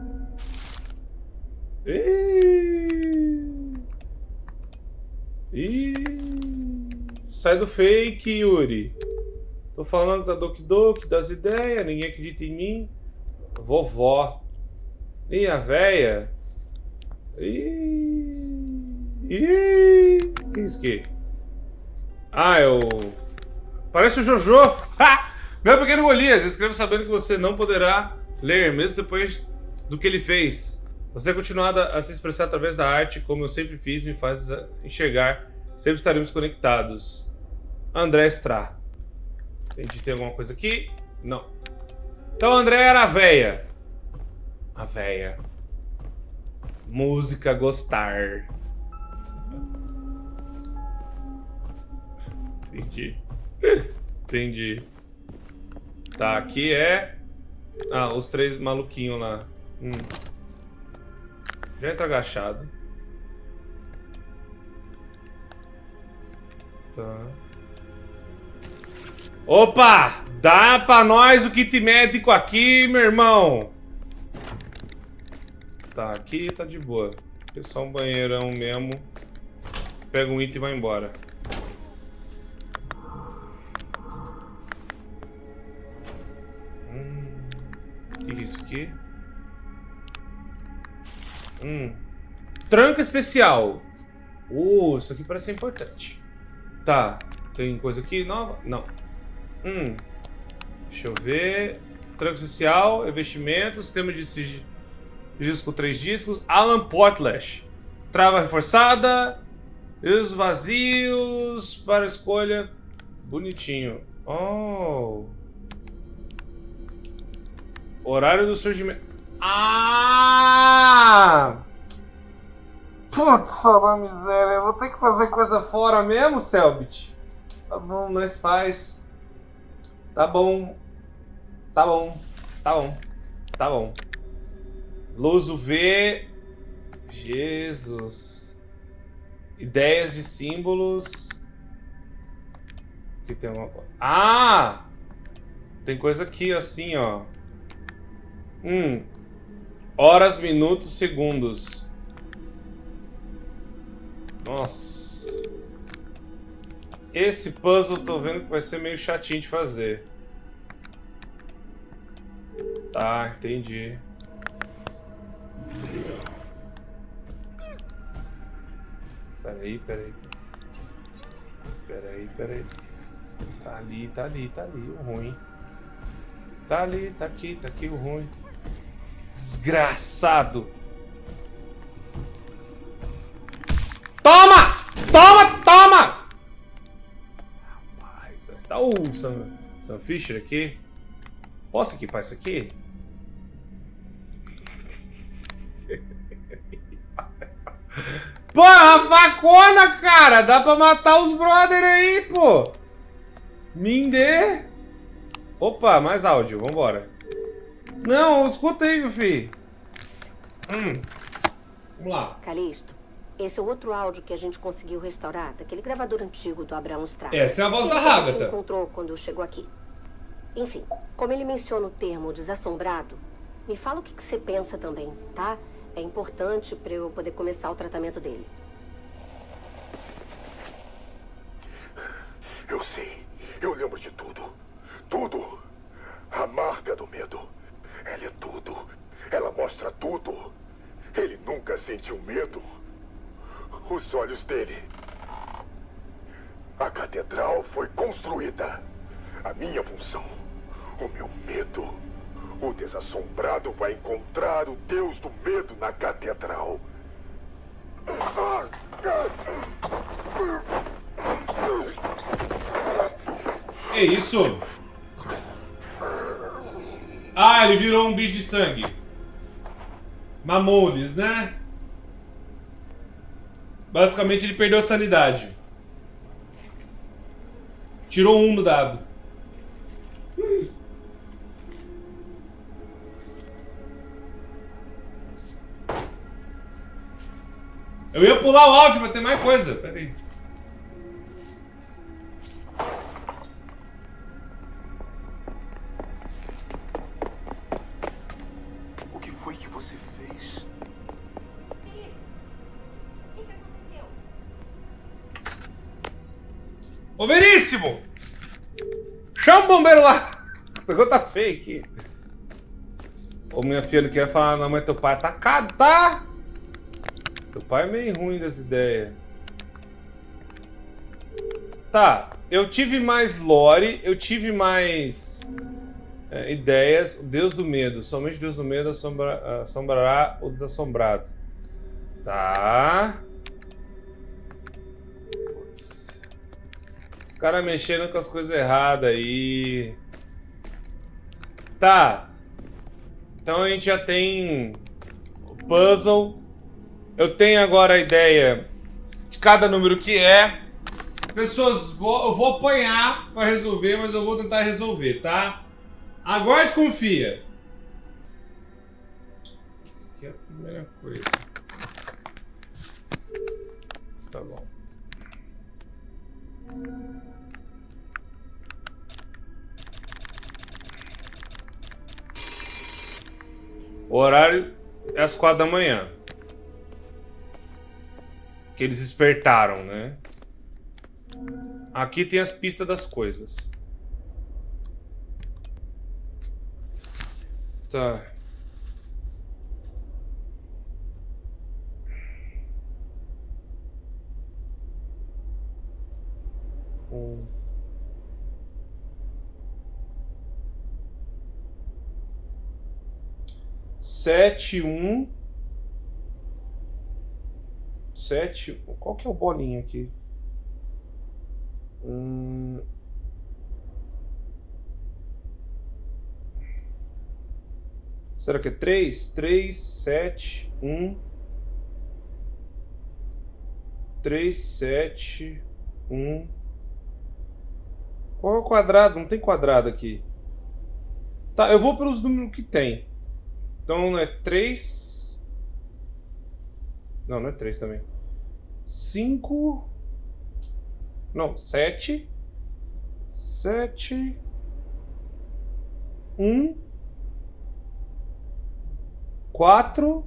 Sai do fake, Yuri. Tô falando da Doki Doki, das ideias, ninguém acredita em mim. Vovó. Ih, a véia. Que é isso aqui? Ah, é o... Parece o Jojo. Ha! Meu pequeno Golias, escreve sabendo que você não poderá ler, mesmo depois do que ele fez. Você é continuado a se expressar através da arte, como eu sempre fiz, me faz enxergar. Sempre estaremos conectados. André Stra. Entendi, tem alguma coisa aqui? Não. Então André era a véia. A véia. Música gostar. Entendi. Entendi. Tá, aqui é... Ah, os três maluquinhos lá. Já entra agachado. Tá. Opa! Dá pra nós o kit médico aqui, meu irmão. Tá, aqui tá de boa. É só um banheirão mesmo. Pega um item e vai embora. O que é isso aqui? Tranca especial. Isso aqui parece ser importante. Tá. Tem coisa aqui nova? Não. Deixa eu ver. Tranca especial, revestimento, sistema de discos com 3 discos. Alan Portlash. Trava reforçada. Discos vazios para escolha. Bonitinho. Oh. Horário do surgimento. Ah! Putz, uma miséria. Eu vou ter que fazer coisa fora mesmo, Selbit? Tá bom, nós faz. Tá bom. Tá bom. Tá bom. Tá bom. Luz UV. Jesus. Ideias de símbolos. Aqui tem uma... Tem coisa aqui assim, ó. Horas, minutos, segundos. Nossa. Esse puzzle eu tô vendo que vai ser meio chatinho de fazer. Tá, entendi. Peraí. Tá ali o ruim. Tá aqui o ruim. Desgraçado. Toma! Rapaz, está o Sam Fisher aqui. Posso equipar isso aqui? Pô, a facona, cara! Dá pra matar os brother aí, pô! Mindê! Opa, mais áudio, vambora. Não, escuta aí, meu filho. Vamos lá. Calisto, esse é o outro áudio que a gente conseguiu restaurar, daquele gravador antigo do Abraão Strack. Essa é a voz da Agatha. Agatha. A gente encontrou quando chegou aqui. Enfim, como ele menciona o termo desassombrado, me fala o que você pensa também, tá? É importante para eu poder começar o tratamento dele. Eu sei. Eu lembro de tudo. Tudo. A marca do medo. Ela é tudo. Ela mostra tudo. Ele nunca sentiu medo. Os olhos dele. A catedral foi construída. A minha função. O meu medo. O desassombrado vai encontrar o Deus do medo na catedral. Que isso? Ah, ele virou um bicho de sangue. Mamoules, né? Basicamente ele perdeu a sanidade. Tirou um no dado. Eu ia pular o áudio pra ter mais coisa. Pera aí. O que foi que você fez? Ô, Veríssimo! Chama o bombeiro lá! O negócio tá feio aqui. Ô, minha filha, não quer falar não, mas teu pai é atacado, tá? Teu pai é meio ruim das ideias. Tá, eu tive mais lore, eu tive mais ideias. O Deus do medo, somente o Deus do medo assombrará o desassombrado. Tá. Putz. Os caras mexendo com as coisas erradas aí. Tá. Então a gente já tem o puzzle. Eu tenho agora a ideia de cada número que é. Pessoas, eu vou apanhar pra resolver, mas eu vou tentar resolver, tá? Aguarde e confia. Isso aqui é a primeira coisa. Tá bom. O horário é às 4 da manhã. Que eles despertaram, né? Aqui tem as pistas das coisas. Tá. Sete, um. Qual que é o bolinho aqui? Será que é 3? 3, 7, 1. 3, 7, 1. Qual é o quadrado? Não tem quadrado aqui. Tá, eu vou pelos números que tem. Então é 3. Não, não é 3 também. 5. Não, 7. 7. 1. 4,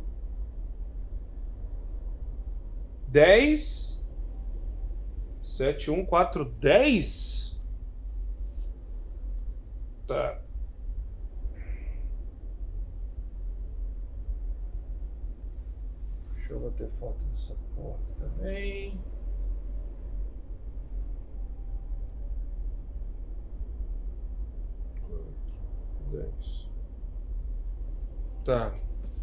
10, 7, 1, 4, 10. Tá. Deixa eu bater foto dessa porra aqui também. Tá.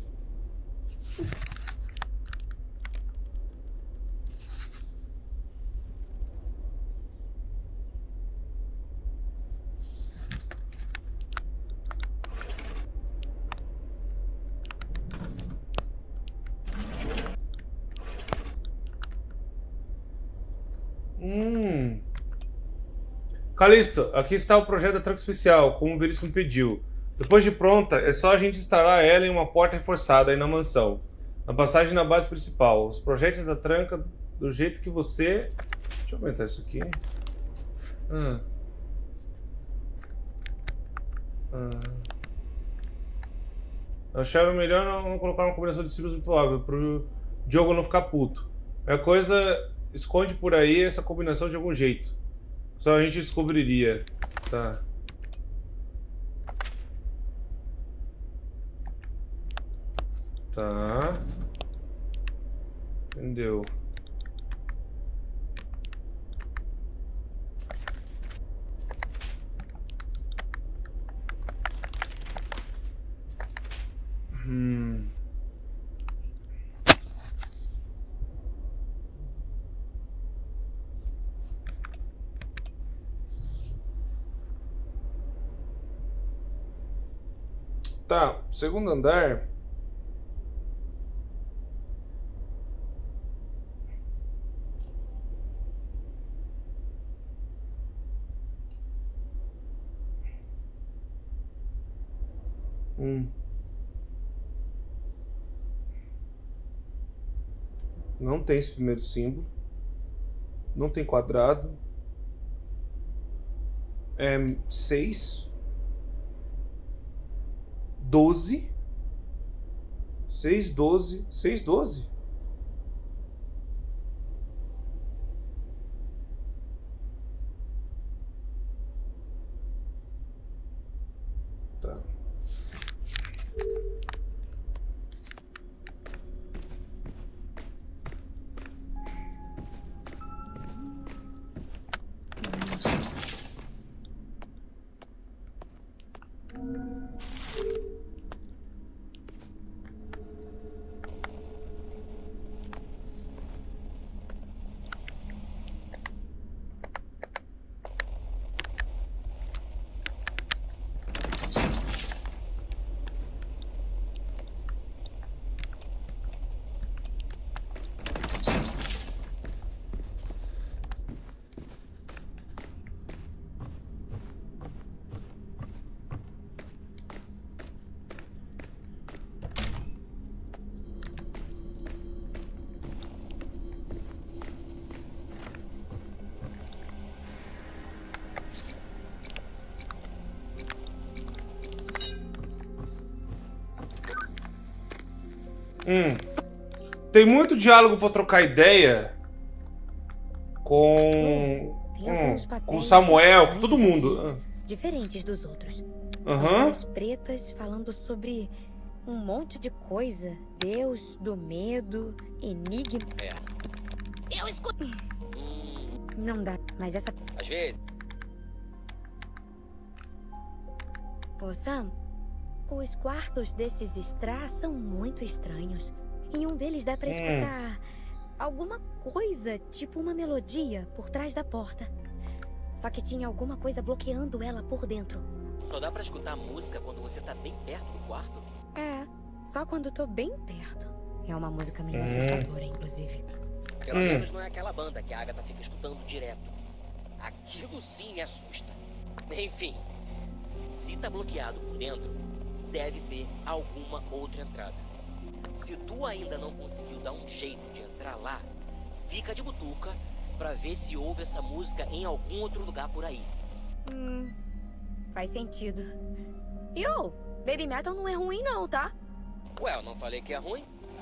Calisto, aqui está o projeto da tranca especial, como o Veríssimo pediu. Depois de pronta, é só a gente instalar ela em uma porta reforçada aí na mansão. Na passagem na base principal. Os projéteis da tranca do jeito que você... Deixa eu aumentar isso aqui. Acharam melhor não colocar uma combinação de símbolos muito óbvia, pro Diogo não ficar puto. A coisa esconde por aí essa combinação de algum jeito. Só a gente descobriria. Tá. Tá. Entendeu? Tá, segundo andar. Não tem esse primeiro símbolo. Não tem quadrado. É 6. 12. 6, 12. 6, 12. Tá. Tem muito diálogo pra trocar ideia com o Samuel, com todo mundo. Diferentes dos outros. As pretas falando sobre um monte de coisa. Deus do medo, enigma. É. Eu escuto. Não dá, mas essa... Às vezes. Ô, Sam, os quartos desses Strass são muito estranhos. Em um deles dá pra escutar alguma coisa, tipo uma melodia, por trás da porta. Só que tinha alguma coisa bloqueando ela por dentro. Só dá pra escutar a música quando você tá bem perto do quarto? É, só quando tô bem perto. É uma música meio assustadora, inclusive. Pelo menos não é aquela banda que a Agatha fica escutando direto. Aquilo sim me assusta. Enfim, se tá bloqueado por dentro, deve ter alguma outra entrada. Se tu ainda não conseguiu dar um jeito de entrar lá, fica de butuca pra ver se ouve essa música em algum outro lugar por aí. Faz sentido. Baby Metal não é ruim não, tá? Ué, eu não falei que é ruim?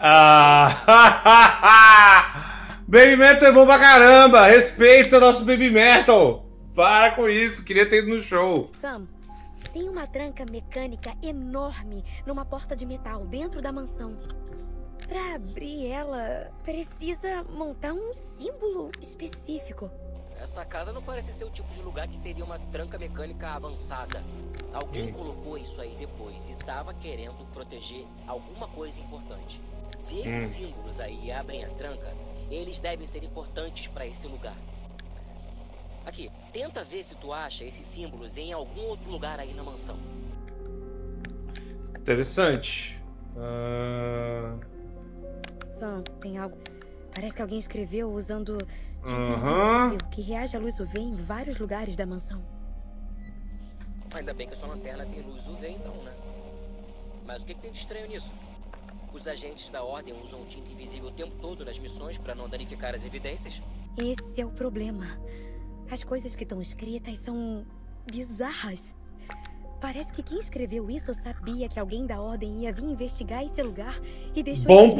Baby Metal é bom pra caramba! Respeita nosso Baby Metal! Para com isso, queria ter ido no show. Sam, tem uma tranca mecânica enorme numa porta de metal dentro da mansão. Pra abrir ela, precisa montar um símbolo específico. Essa casa não parece ser o tipo de lugar que teria uma tranca mecânica avançada. Alguém colocou isso aí depois e tava querendo proteger alguma coisa importante. Se esses símbolos aí abrem a tranca, eles devem ser importantes pra esse lugar. Aqui, tenta ver se tu acha esses símbolos em algum outro lugar aí na mansão. Interessante. Sam, tem algo... Parece que alguém escreveu usando tinta invisível que reage à luz UV em vários lugares da mansão. Ainda bem que a sua lanterna tem luz UV então, né? Mas o que tem de estranho nisso? Os agentes da Ordem usam tinta invisível o tempo todo nas missões pra não danificar as evidências? Esse é o problema. As coisas que estão escritas são bizarras. Parece que quem escreveu isso sabia que alguém da Ordem ia vir investigar esse lugar e deixou... Bom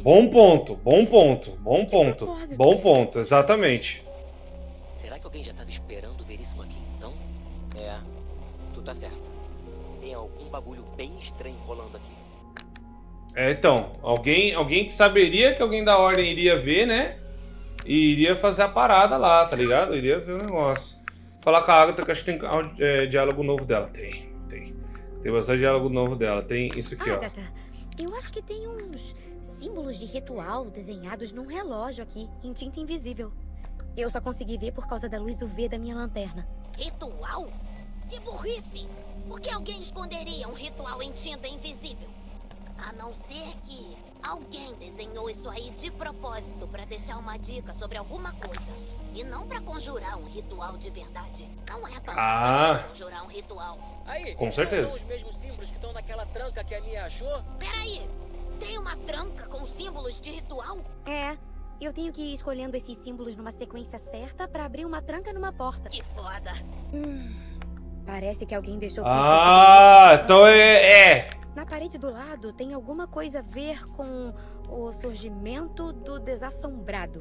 ponto, exatamente. Será que alguém já estava esperando ver isso aqui, então? É, tu tá certo. Tem algum bagulho bem estranho rolando aqui. É, então, alguém que saberia que alguém da Ordem iria ver, né? E iria fazer a parada lá, tá ligado? Iria ver o negócio. Falar com a Agatha que acho que tem diálogo novo dela. Tem bastante diálogo novo dela. Tem isso aqui, Agatha, eu acho que tem uns símbolos de ritual desenhados num relógio aqui, em tinta invisível. Eu só consegui ver por causa da luz UV da minha lanterna. Ritual? Que burrice! Por que alguém esconderia um ritual em tinta invisível? A não ser que alguém desenhou isso aí de propósito pra deixar uma dica sobre alguma coisa. E não pra conjurar um ritual de verdade. Não é tão fácil conjurar um ritual. Aí, com certeza. São os mesmos símbolos que estão naquela tranca que a Mia achou? Peraí, tem uma tranca com símbolos de ritual? É, eu tenho que ir escolhendo esses símbolos numa sequência certa pra abrir uma tranca numa porta. Que foda. Parece que alguém deixou... então é... Na parede do lado tem alguma coisa a ver com o surgimento do desassombrado.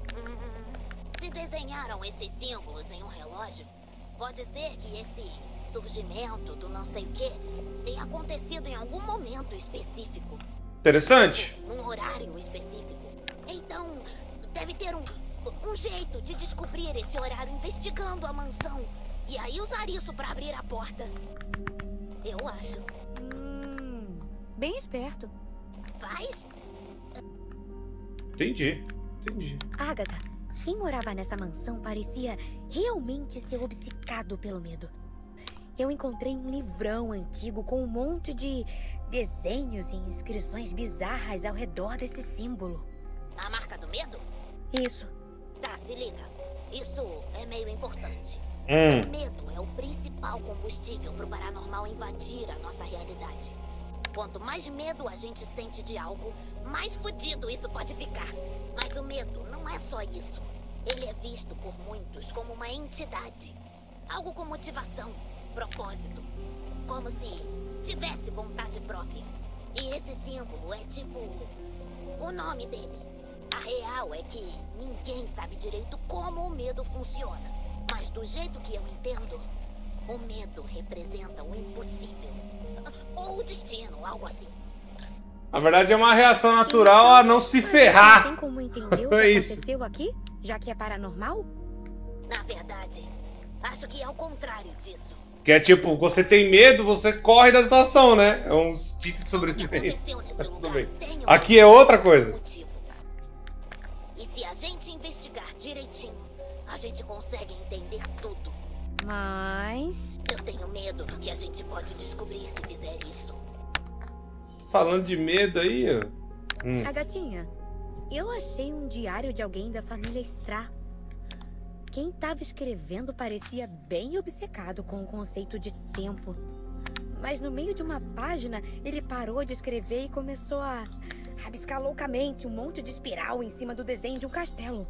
Se desenharam esses símbolos em um relógio, pode ser que esse surgimento do não sei o que tenha acontecido em algum momento específico. Interessante. Num horário específico. Então, deve ter um jeito de descobrir esse horário investigando a mansão. E aí usar isso pra abrir a porta. Eu acho. Bem esperto. Faz? Entendi. Agatha, quem morava nessa mansão parecia realmente ser obcecado pelo medo. Eu encontrei um livrão antigo com um monte de desenhos e inscrições bizarras ao redor desse símbolo. A marca do medo? Isso. Tá, se liga. Isso é meio importante. O medo é o principal combustível pro paranormal invadir a nossa realidade. Quanto mais medo a gente sente de algo, mais fodido isso pode ficar. Mas o medo não é só isso. Ele é visto por muitos como uma entidade. Algo com motivação, propósito. Como se tivesse vontade própria. E esse símbolo é tipo o nome dele. A real é que ninguém sabe direito como o medo funciona. Mas do jeito que eu entendo, o medo representa o impossível. Ou o destino, algo assim. Na verdade é uma reação natural a não se ferrar. Tem como entender o que aconteceu aqui? Já que é paranormal? Na verdade, acho que é o contrário disso. Que é tipo, você tem medo, você corre da situação, né? É um instinto de sobrevivência. Tudo bem. Aqui é outra coisa. E se a gente investigar direitinho, a gente consegue entender tudo. Mas... eu tenho medo do que a gente pode descobrir se fizer isso. Falando de medo aí, ó. A gatinha, eu achei um diário de alguém da família Strah. Quem estava escrevendo parecia bem obcecado com o conceito de tempo. Mas no meio de uma página, ele parou de escrever e começou a rabiscar loucamente um monte de espiral em cima do desenho de um castelo.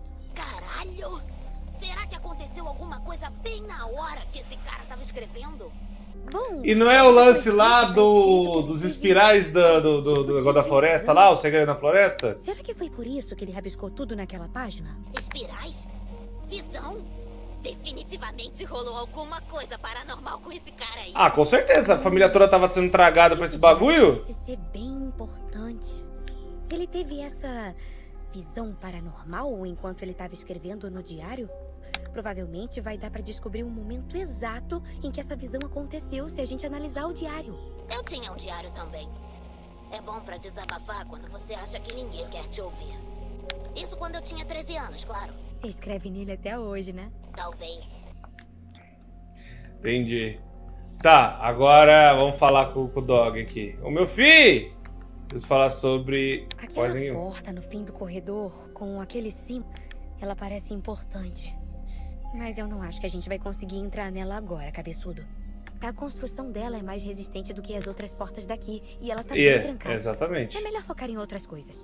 Caralho! Será que aconteceu alguma coisa bem na hora que esse cara tava escrevendo? Bom, E não é o lance lá dos espirais do da floresta lá, o segredo na floresta? será que foi por isso que ele rabiscou tudo naquela página? Espirais? Visão? Definitivamente rolou alguma coisa paranormal com esse cara aí. Ah, com certeza. A família toda tava sendo tragada por esse bagulho. Parece ser bem importante. Se ele teve essa visão paranormal enquanto ele estava escrevendo no diário, provavelmente vai dar pra descobrir o momento exato em que essa visão aconteceu se a gente analisar o diário. Eu tinha um diário também. É bom pra desabafar quando você acha que ninguém quer te ouvir. Isso quando eu tinha 13 anos, claro. Você escreve nele até hoje, né? Talvez. Entendi. Tá, agora vamos falar com o Dog aqui. Ô, meu filho! Preciso falar sobre... Aquela porta no fim do corredor, com aquele símbolo, ela parece importante. Mas eu não acho que a gente vai conseguir entrar nela agora, cabeçudo. A construção dela é mais resistente do que as outras portas daqui, e ela tá bem trancada. Exatamente. É melhor focar em outras coisas.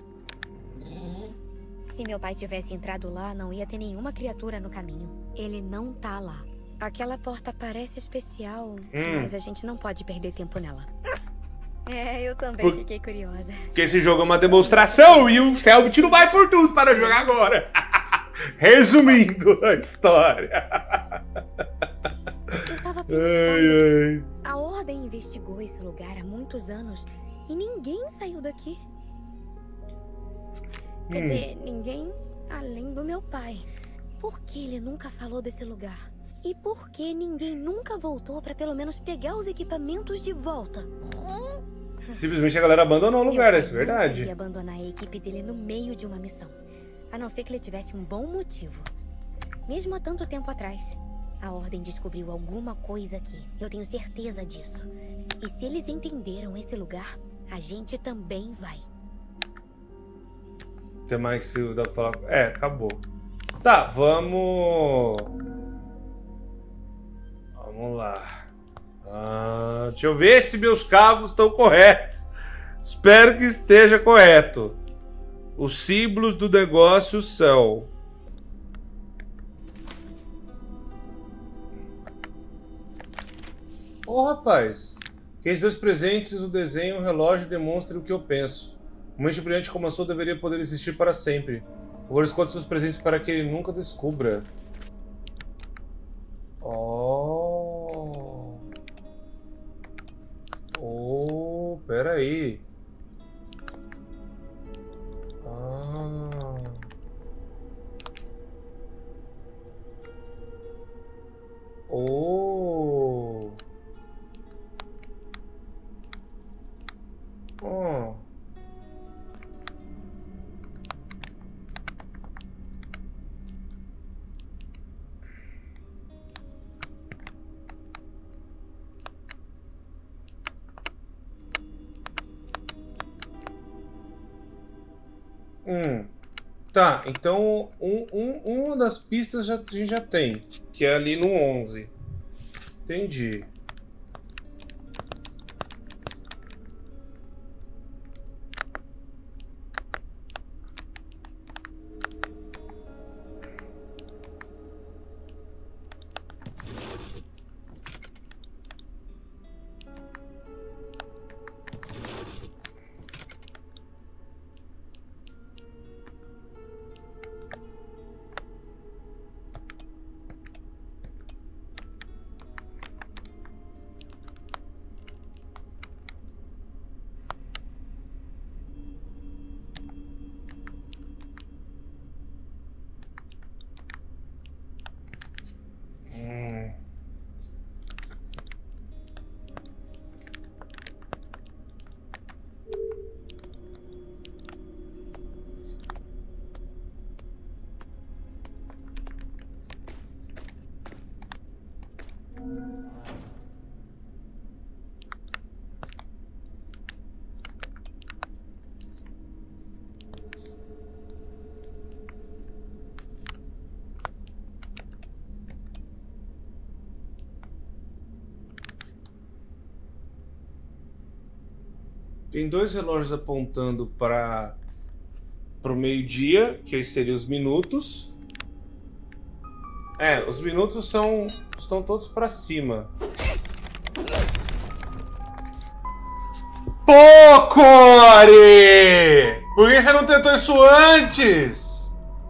Se meu pai tivesse entrado lá, não ia ter nenhuma criatura no caminho. Ele não tá lá. Aquela porta parece especial, mas a gente não pode perder tempo nela. É, eu também fiquei curiosa. Porque esse jogo é uma demonstração e o Selbit não vai por tudo para jogar agora. Resumindo a história. Eu tava pensando, a Ordem investigou esse lugar há muitos anos e ninguém saiu daqui. Quer dizer, ninguém além do meu pai. Por que ele nunca falou desse lugar? E por que ninguém nunca voltou pra pelo menos pegar os equipamentos de volta? Simplesmente a galera abandonou o lugar, é verdade. Ele ia abandonar a equipe dele no meio de uma missão. A não ser que ele tivesse um bom motivo. Mesmo há tanto tempo atrás, a Ordem descobriu alguma coisa aqui. Eu tenho certeza disso. E se eles entenderam esse lugar, a gente também vai. Tem mais que dá pra falar? É, acabou. Tá, vamos... Vamos lá. Deixa eu ver se meus cálculos estão corretos. Espero que esteja correto. Os símbolos do negócio são... rapaz. Que esses dois presentes, o desenho e o relógio demonstram o que eu penso. Uma mente brilhante como a sua deveria poder existir para sempre. Agora esconde seus presentes para que ele nunca descubra. Pera aí. Tá, então uma das pistas a gente já tem, que é ali no 11. Entendi. Tem dois relógios apontando para o meio-dia, que aí seriam os minutos. É, os minutos estão todos para cima. Pô, Core! Por que você não tentou isso antes?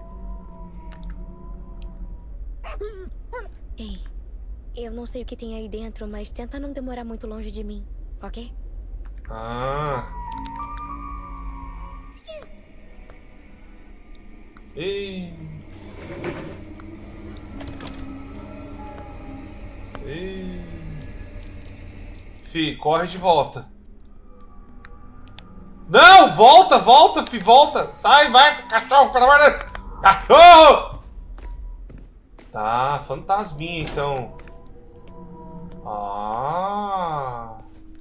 Ei, eu não sei o que tem aí dentro, mas tenta não demorar muito longe de mim, ok? Ah. Ei. Ei. Fi, corre de volta. Não! Volta, volta, fi, volta! Sai, vai, cachorro, pelo amor de Deus! Cachorro! Tá, fantasminha, então. Ah.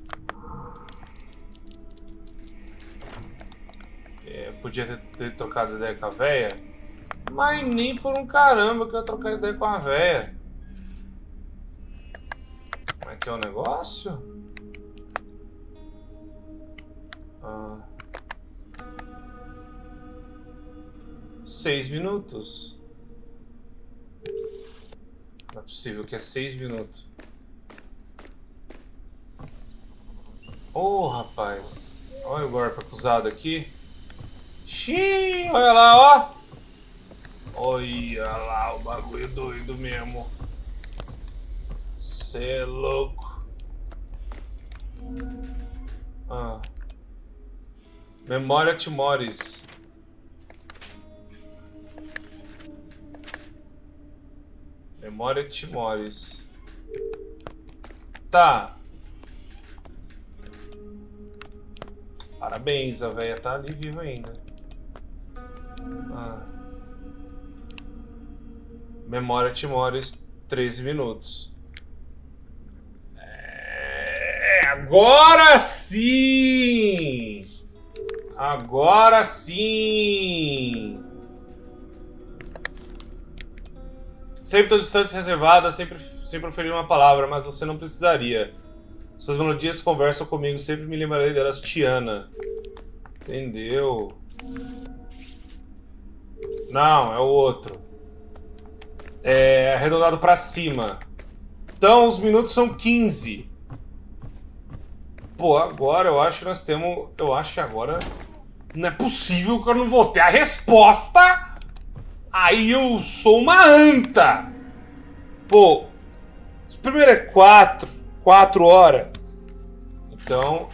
Podia ter trocado ideia com a véia, mas nem por um caramba que eu ia trocar ideia com a véia. Como é que é o negócio? 6 minutos. Não é possível que é 6 minutos. Oh, rapaz. Olha o golpe acusado aqui. Xiii, olha lá, ó. Olha lá, o bagulho doido mesmo. Cê é louco. Ah. Memória Timores. Memória Timores. Tá. Parabéns, a véia tá ali viva ainda. Ah. Memória Timores, 13 minutos. Agora sim! Agora sim! Sempre tô distância reservada, sempre proferir uma palavra, mas você não precisaria. Suas melodias conversam comigo, sempre me lembrarei delas, Tiana. Entendeu? Não, é o outro. É arredondado pra cima. Então os minutos são 15. Pô, agora eu acho que nós temos... Eu acho que agora... Não é possível que eu não vou ter a resposta. Aí eu sou uma anta. Pô, primeiro é 4 horas. Então,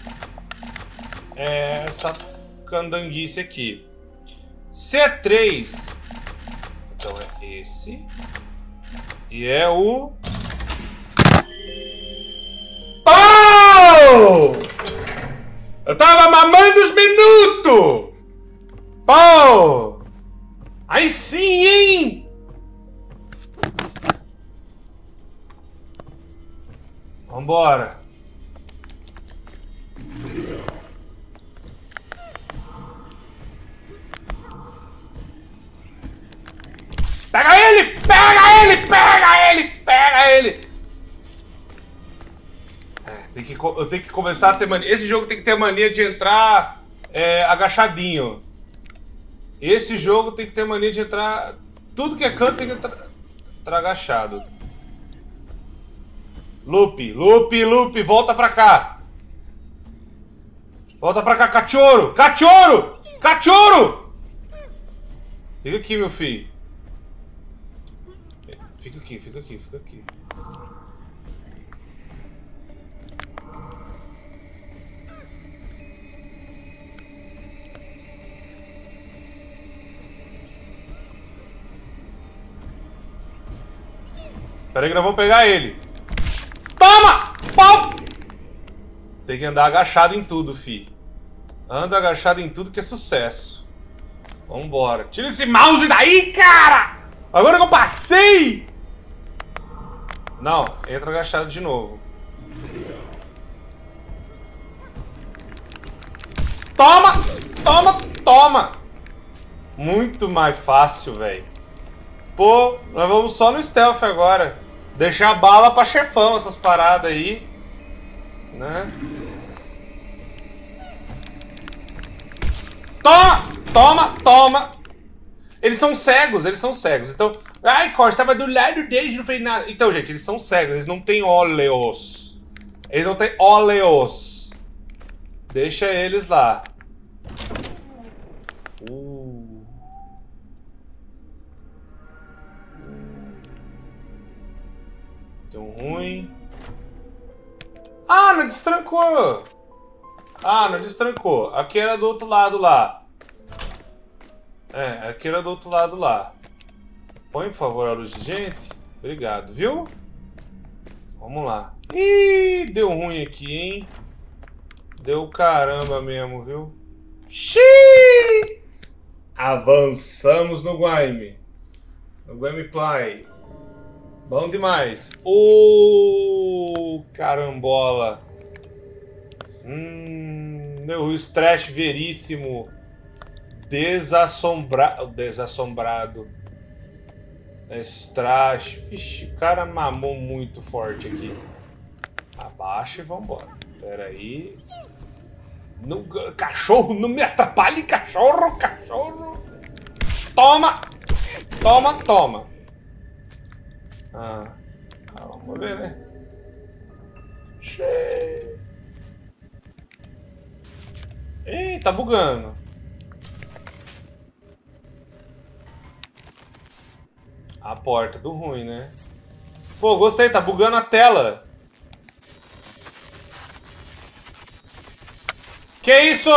é essa candanguice aqui. Se é 3, então é esse. E é o... Pau! Eu tava mamando os minutos! Pau! Aí sim, hein? Vambora. Pega ele! Pega ele! Pega ele! Pega ele! Eu tenho que começar a ter mania. Esse jogo tem que ter mania de entrar agachadinho. Esse jogo tem que ter mania de entrar... Tudo que é canto tem que entrar agachado. Lupe, Lupe, Lupe, volta pra cá. Volta pra cá, cachorro! Cachorro! Cachorro! Fica aqui, meu filho. Fica aqui, fica aqui, fica aqui. Pera aí que nós vamos pegar ele. Toma! Pau! Tem que andar agachado em tudo, fi. Anda agachado em tudo que é sucesso. Vambora. Tira esse mouse daí, cara! Agora que eu passei! Não, entra agachado de novo. Toma! Toma! Toma! Muito mais fácil, velho. Pô, nós vamos só no stealth agora. Deixar bala pra chefão, essas paradas aí. Né? Toma! Toma! Toma! Eles são cegos, eles são cegos. Então... Ai, Costa, tava do lado deles, não fez nada. Então, gente, eles são cegos, eles não têm óleos. Eles não têm óleos. Deixa eles lá. Deu ruim. Ah, não destrancou. Ah, não destrancou. Aqui era do outro lado lá. É, aqui era do outro lado lá. Põe, por favor, a luz de gente. Obrigado, viu? Vamos lá. Ih, deu ruim aqui, hein? Deu caramba mesmo, viu? Xiii! Avançamos no Gameplay. No Gameplay. Bom demais. Carambola. Meu trash veríssimo. Desassombrado. Esse trash. Vixe, o cara mamou muito forte aqui. Abaixa e vambora. Pera aí. Não, cachorro, não me atrapalhe, cachorro, cachorro. Toma. Toma, toma. Vamos ver, né? Ih, tá bugando. A porta do ruim, né? Pô, gostei, tá bugando a tela. Que isso?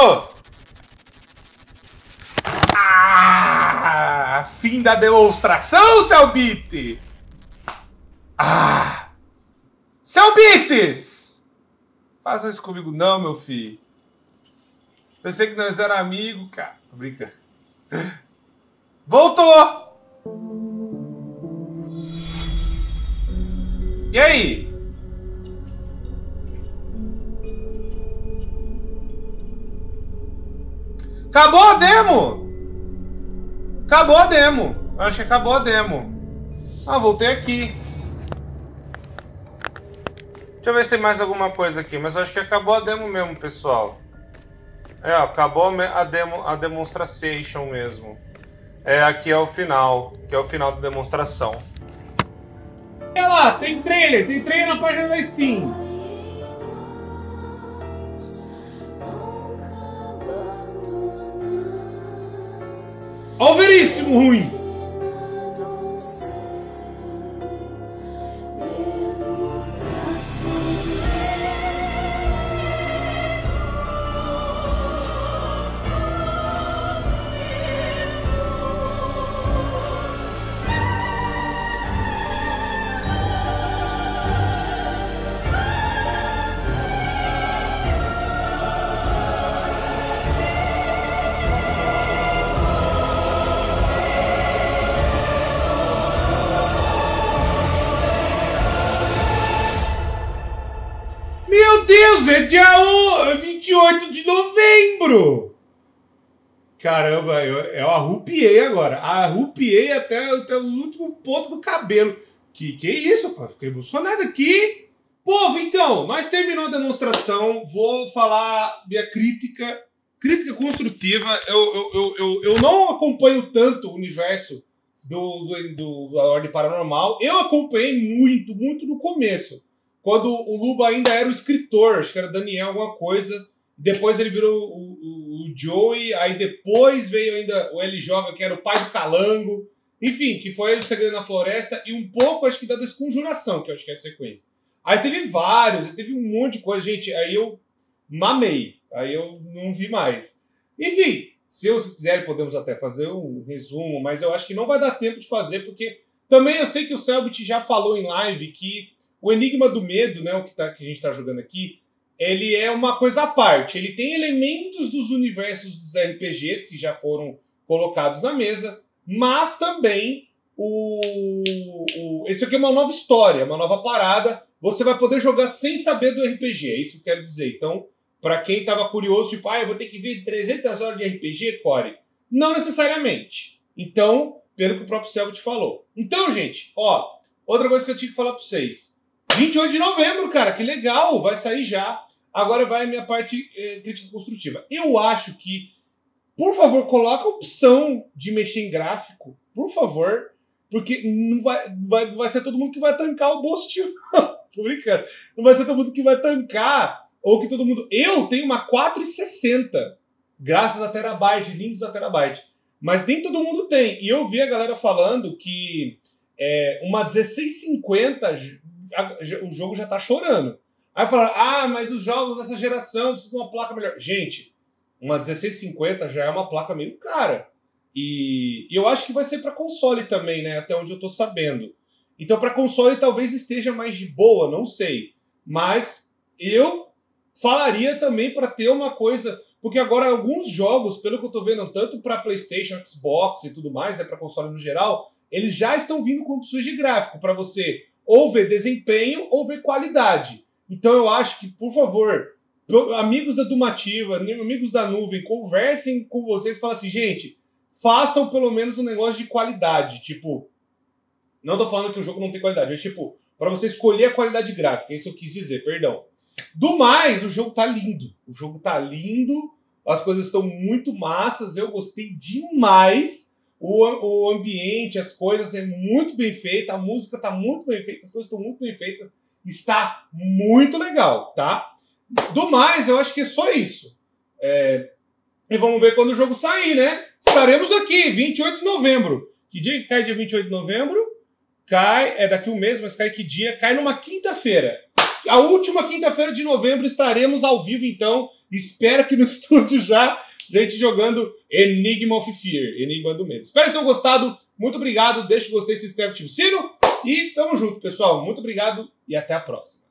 Fim da demonstração, Cellbit! Cellbites! Faça isso comigo não, meu filho. Pensei que nós era amigo, cara. Tô brincando. Voltou! E aí? Acabou a demo! Acabou a demo. Acho que acabou a demo. Voltei aqui. Deixa eu ver se tem mais alguma coisa aqui. Mas eu acho que acabou a demo mesmo, pessoal. Acabou a demonstration mesmo. Aqui é o final. Que é o final da demonstração. Olha lá, tem trailer. Tem trailer na página da Steam. Olha o veríssimo ruim. É dia 28 de novembro! Caramba, eu arrupiei agora. Arrupiei até o último ponto do cabelo. Que é isso, pô? Fiquei emocionado aqui. Povo, então, nós terminamos a demonstração. Vou falar minha crítica construtiva. Eu não acompanho tanto o universo da Ordem Paranormal. Eu acompanhei muito no começo. Quando o Luba ainda era o escritor, acho que era Daniel alguma coisa. Depois ele virou o Joey, aí depois veio ainda o L Joga, que era o pai do Calango. Enfim, que foi o Segredo na Floresta e um pouco, acho que da Desconjuração, que eu acho que é a sequência. Aí teve vários, teve um monte de coisa, gente. Aí eu mamei, aí eu não vi mais. Enfim, se vocês quiserem, podemos até fazer um resumo, mas eu acho que não vai dar tempo de fazer, porque também eu sei que o Cellbit já falou em live que o Enigma do Medo, né, que a gente está jogando aqui, ele é uma coisa à parte. Ele tem elementos dos universos dos RPGs que já foram colocados na mesa, mas também esse aqui é uma nova história, uma nova parada. Você vai poder jogar sem saber do RPG, é isso que eu quero dizer. Então, para quem estava curioso, tipo, eu vou ter que ver 300 horas de RPG, Core? Não necessariamente. Então, pelo que o próprio Cellbit falou. Então, gente, outra coisa que eu tinha que falar para vocês. 28 de novembro, cara, que legal, vai sair já. Agora vai a minha parte crítica construtiva. Eu acho que, por favor, coloca a opção de mexer em gráfico, por favor, porque não vai ser todo mundo que vai tancar o boss, tio. Tô brincando. Não vai ser todo mundo que vai tancar ou que todo mundo... Eu tenho uma 460, graças a Terabyte, lindos da Terabyte. Mas nem todo mundo tem. E eu vi a galera falando que uma 1650, o jogo já tá chorando. Aí falaram, mas os jogos dessa geração precisam de uma placa melhor. Gente, uma 1650 já é uma placa meio cara. E eu acho que vai ser para console também, né? Até onde eu tô sabendo. Então para console talvez esteja mais de boa, não sei. Mas eu falaria também para ter uma coisa... Porque agora alguns jogos, pelo que eu tô vendo, tanto para PlayStation, Xbox e tudo mais, né, para console no geral, eles já estão vindo com opções de gráfico para você ou ver desempenho ou ver qualidade. Então eu acho que, por favor, amigos da Dumativa, amigos da nuvem, conversem com vocês e falem assim, gente, façam pelo menos um negócio de qualidade. Tipo, não tô falando que o jogo não tem qualidade, mas tipo, para você escolher a qualidade gráfica, isso eu quis dizer, perdão. Do mais, o jogo tá lindo. O jogo tá lindo, as coisas estão muito massas, eu gostei demais. O ambiente, as coisas é muito bem feita, a música tá muito bem feita, as coisas estão muito bem feitas. Está muito legal, tá? Do mais, eu acho que é só isso. E vamos ver quando o jogo sair, né? Estaremos aqui, 28 de novembro. Que dia que cai dia 28 de novembro? Cai, daqui um mês, mas cai que dia? Cai numa quinta-feira. A última quinta-feira de novembro estaremos ao vivo, então. Espero que no estúdio já, gente jogando Enigma of Fear, Enigma do Medo. Espero que tenham gostado. Muito obrigado. Deixa o gostei, se inscreve, ativa o sino. E tamo junto, pessoal. Muito obrigado e até a próxima.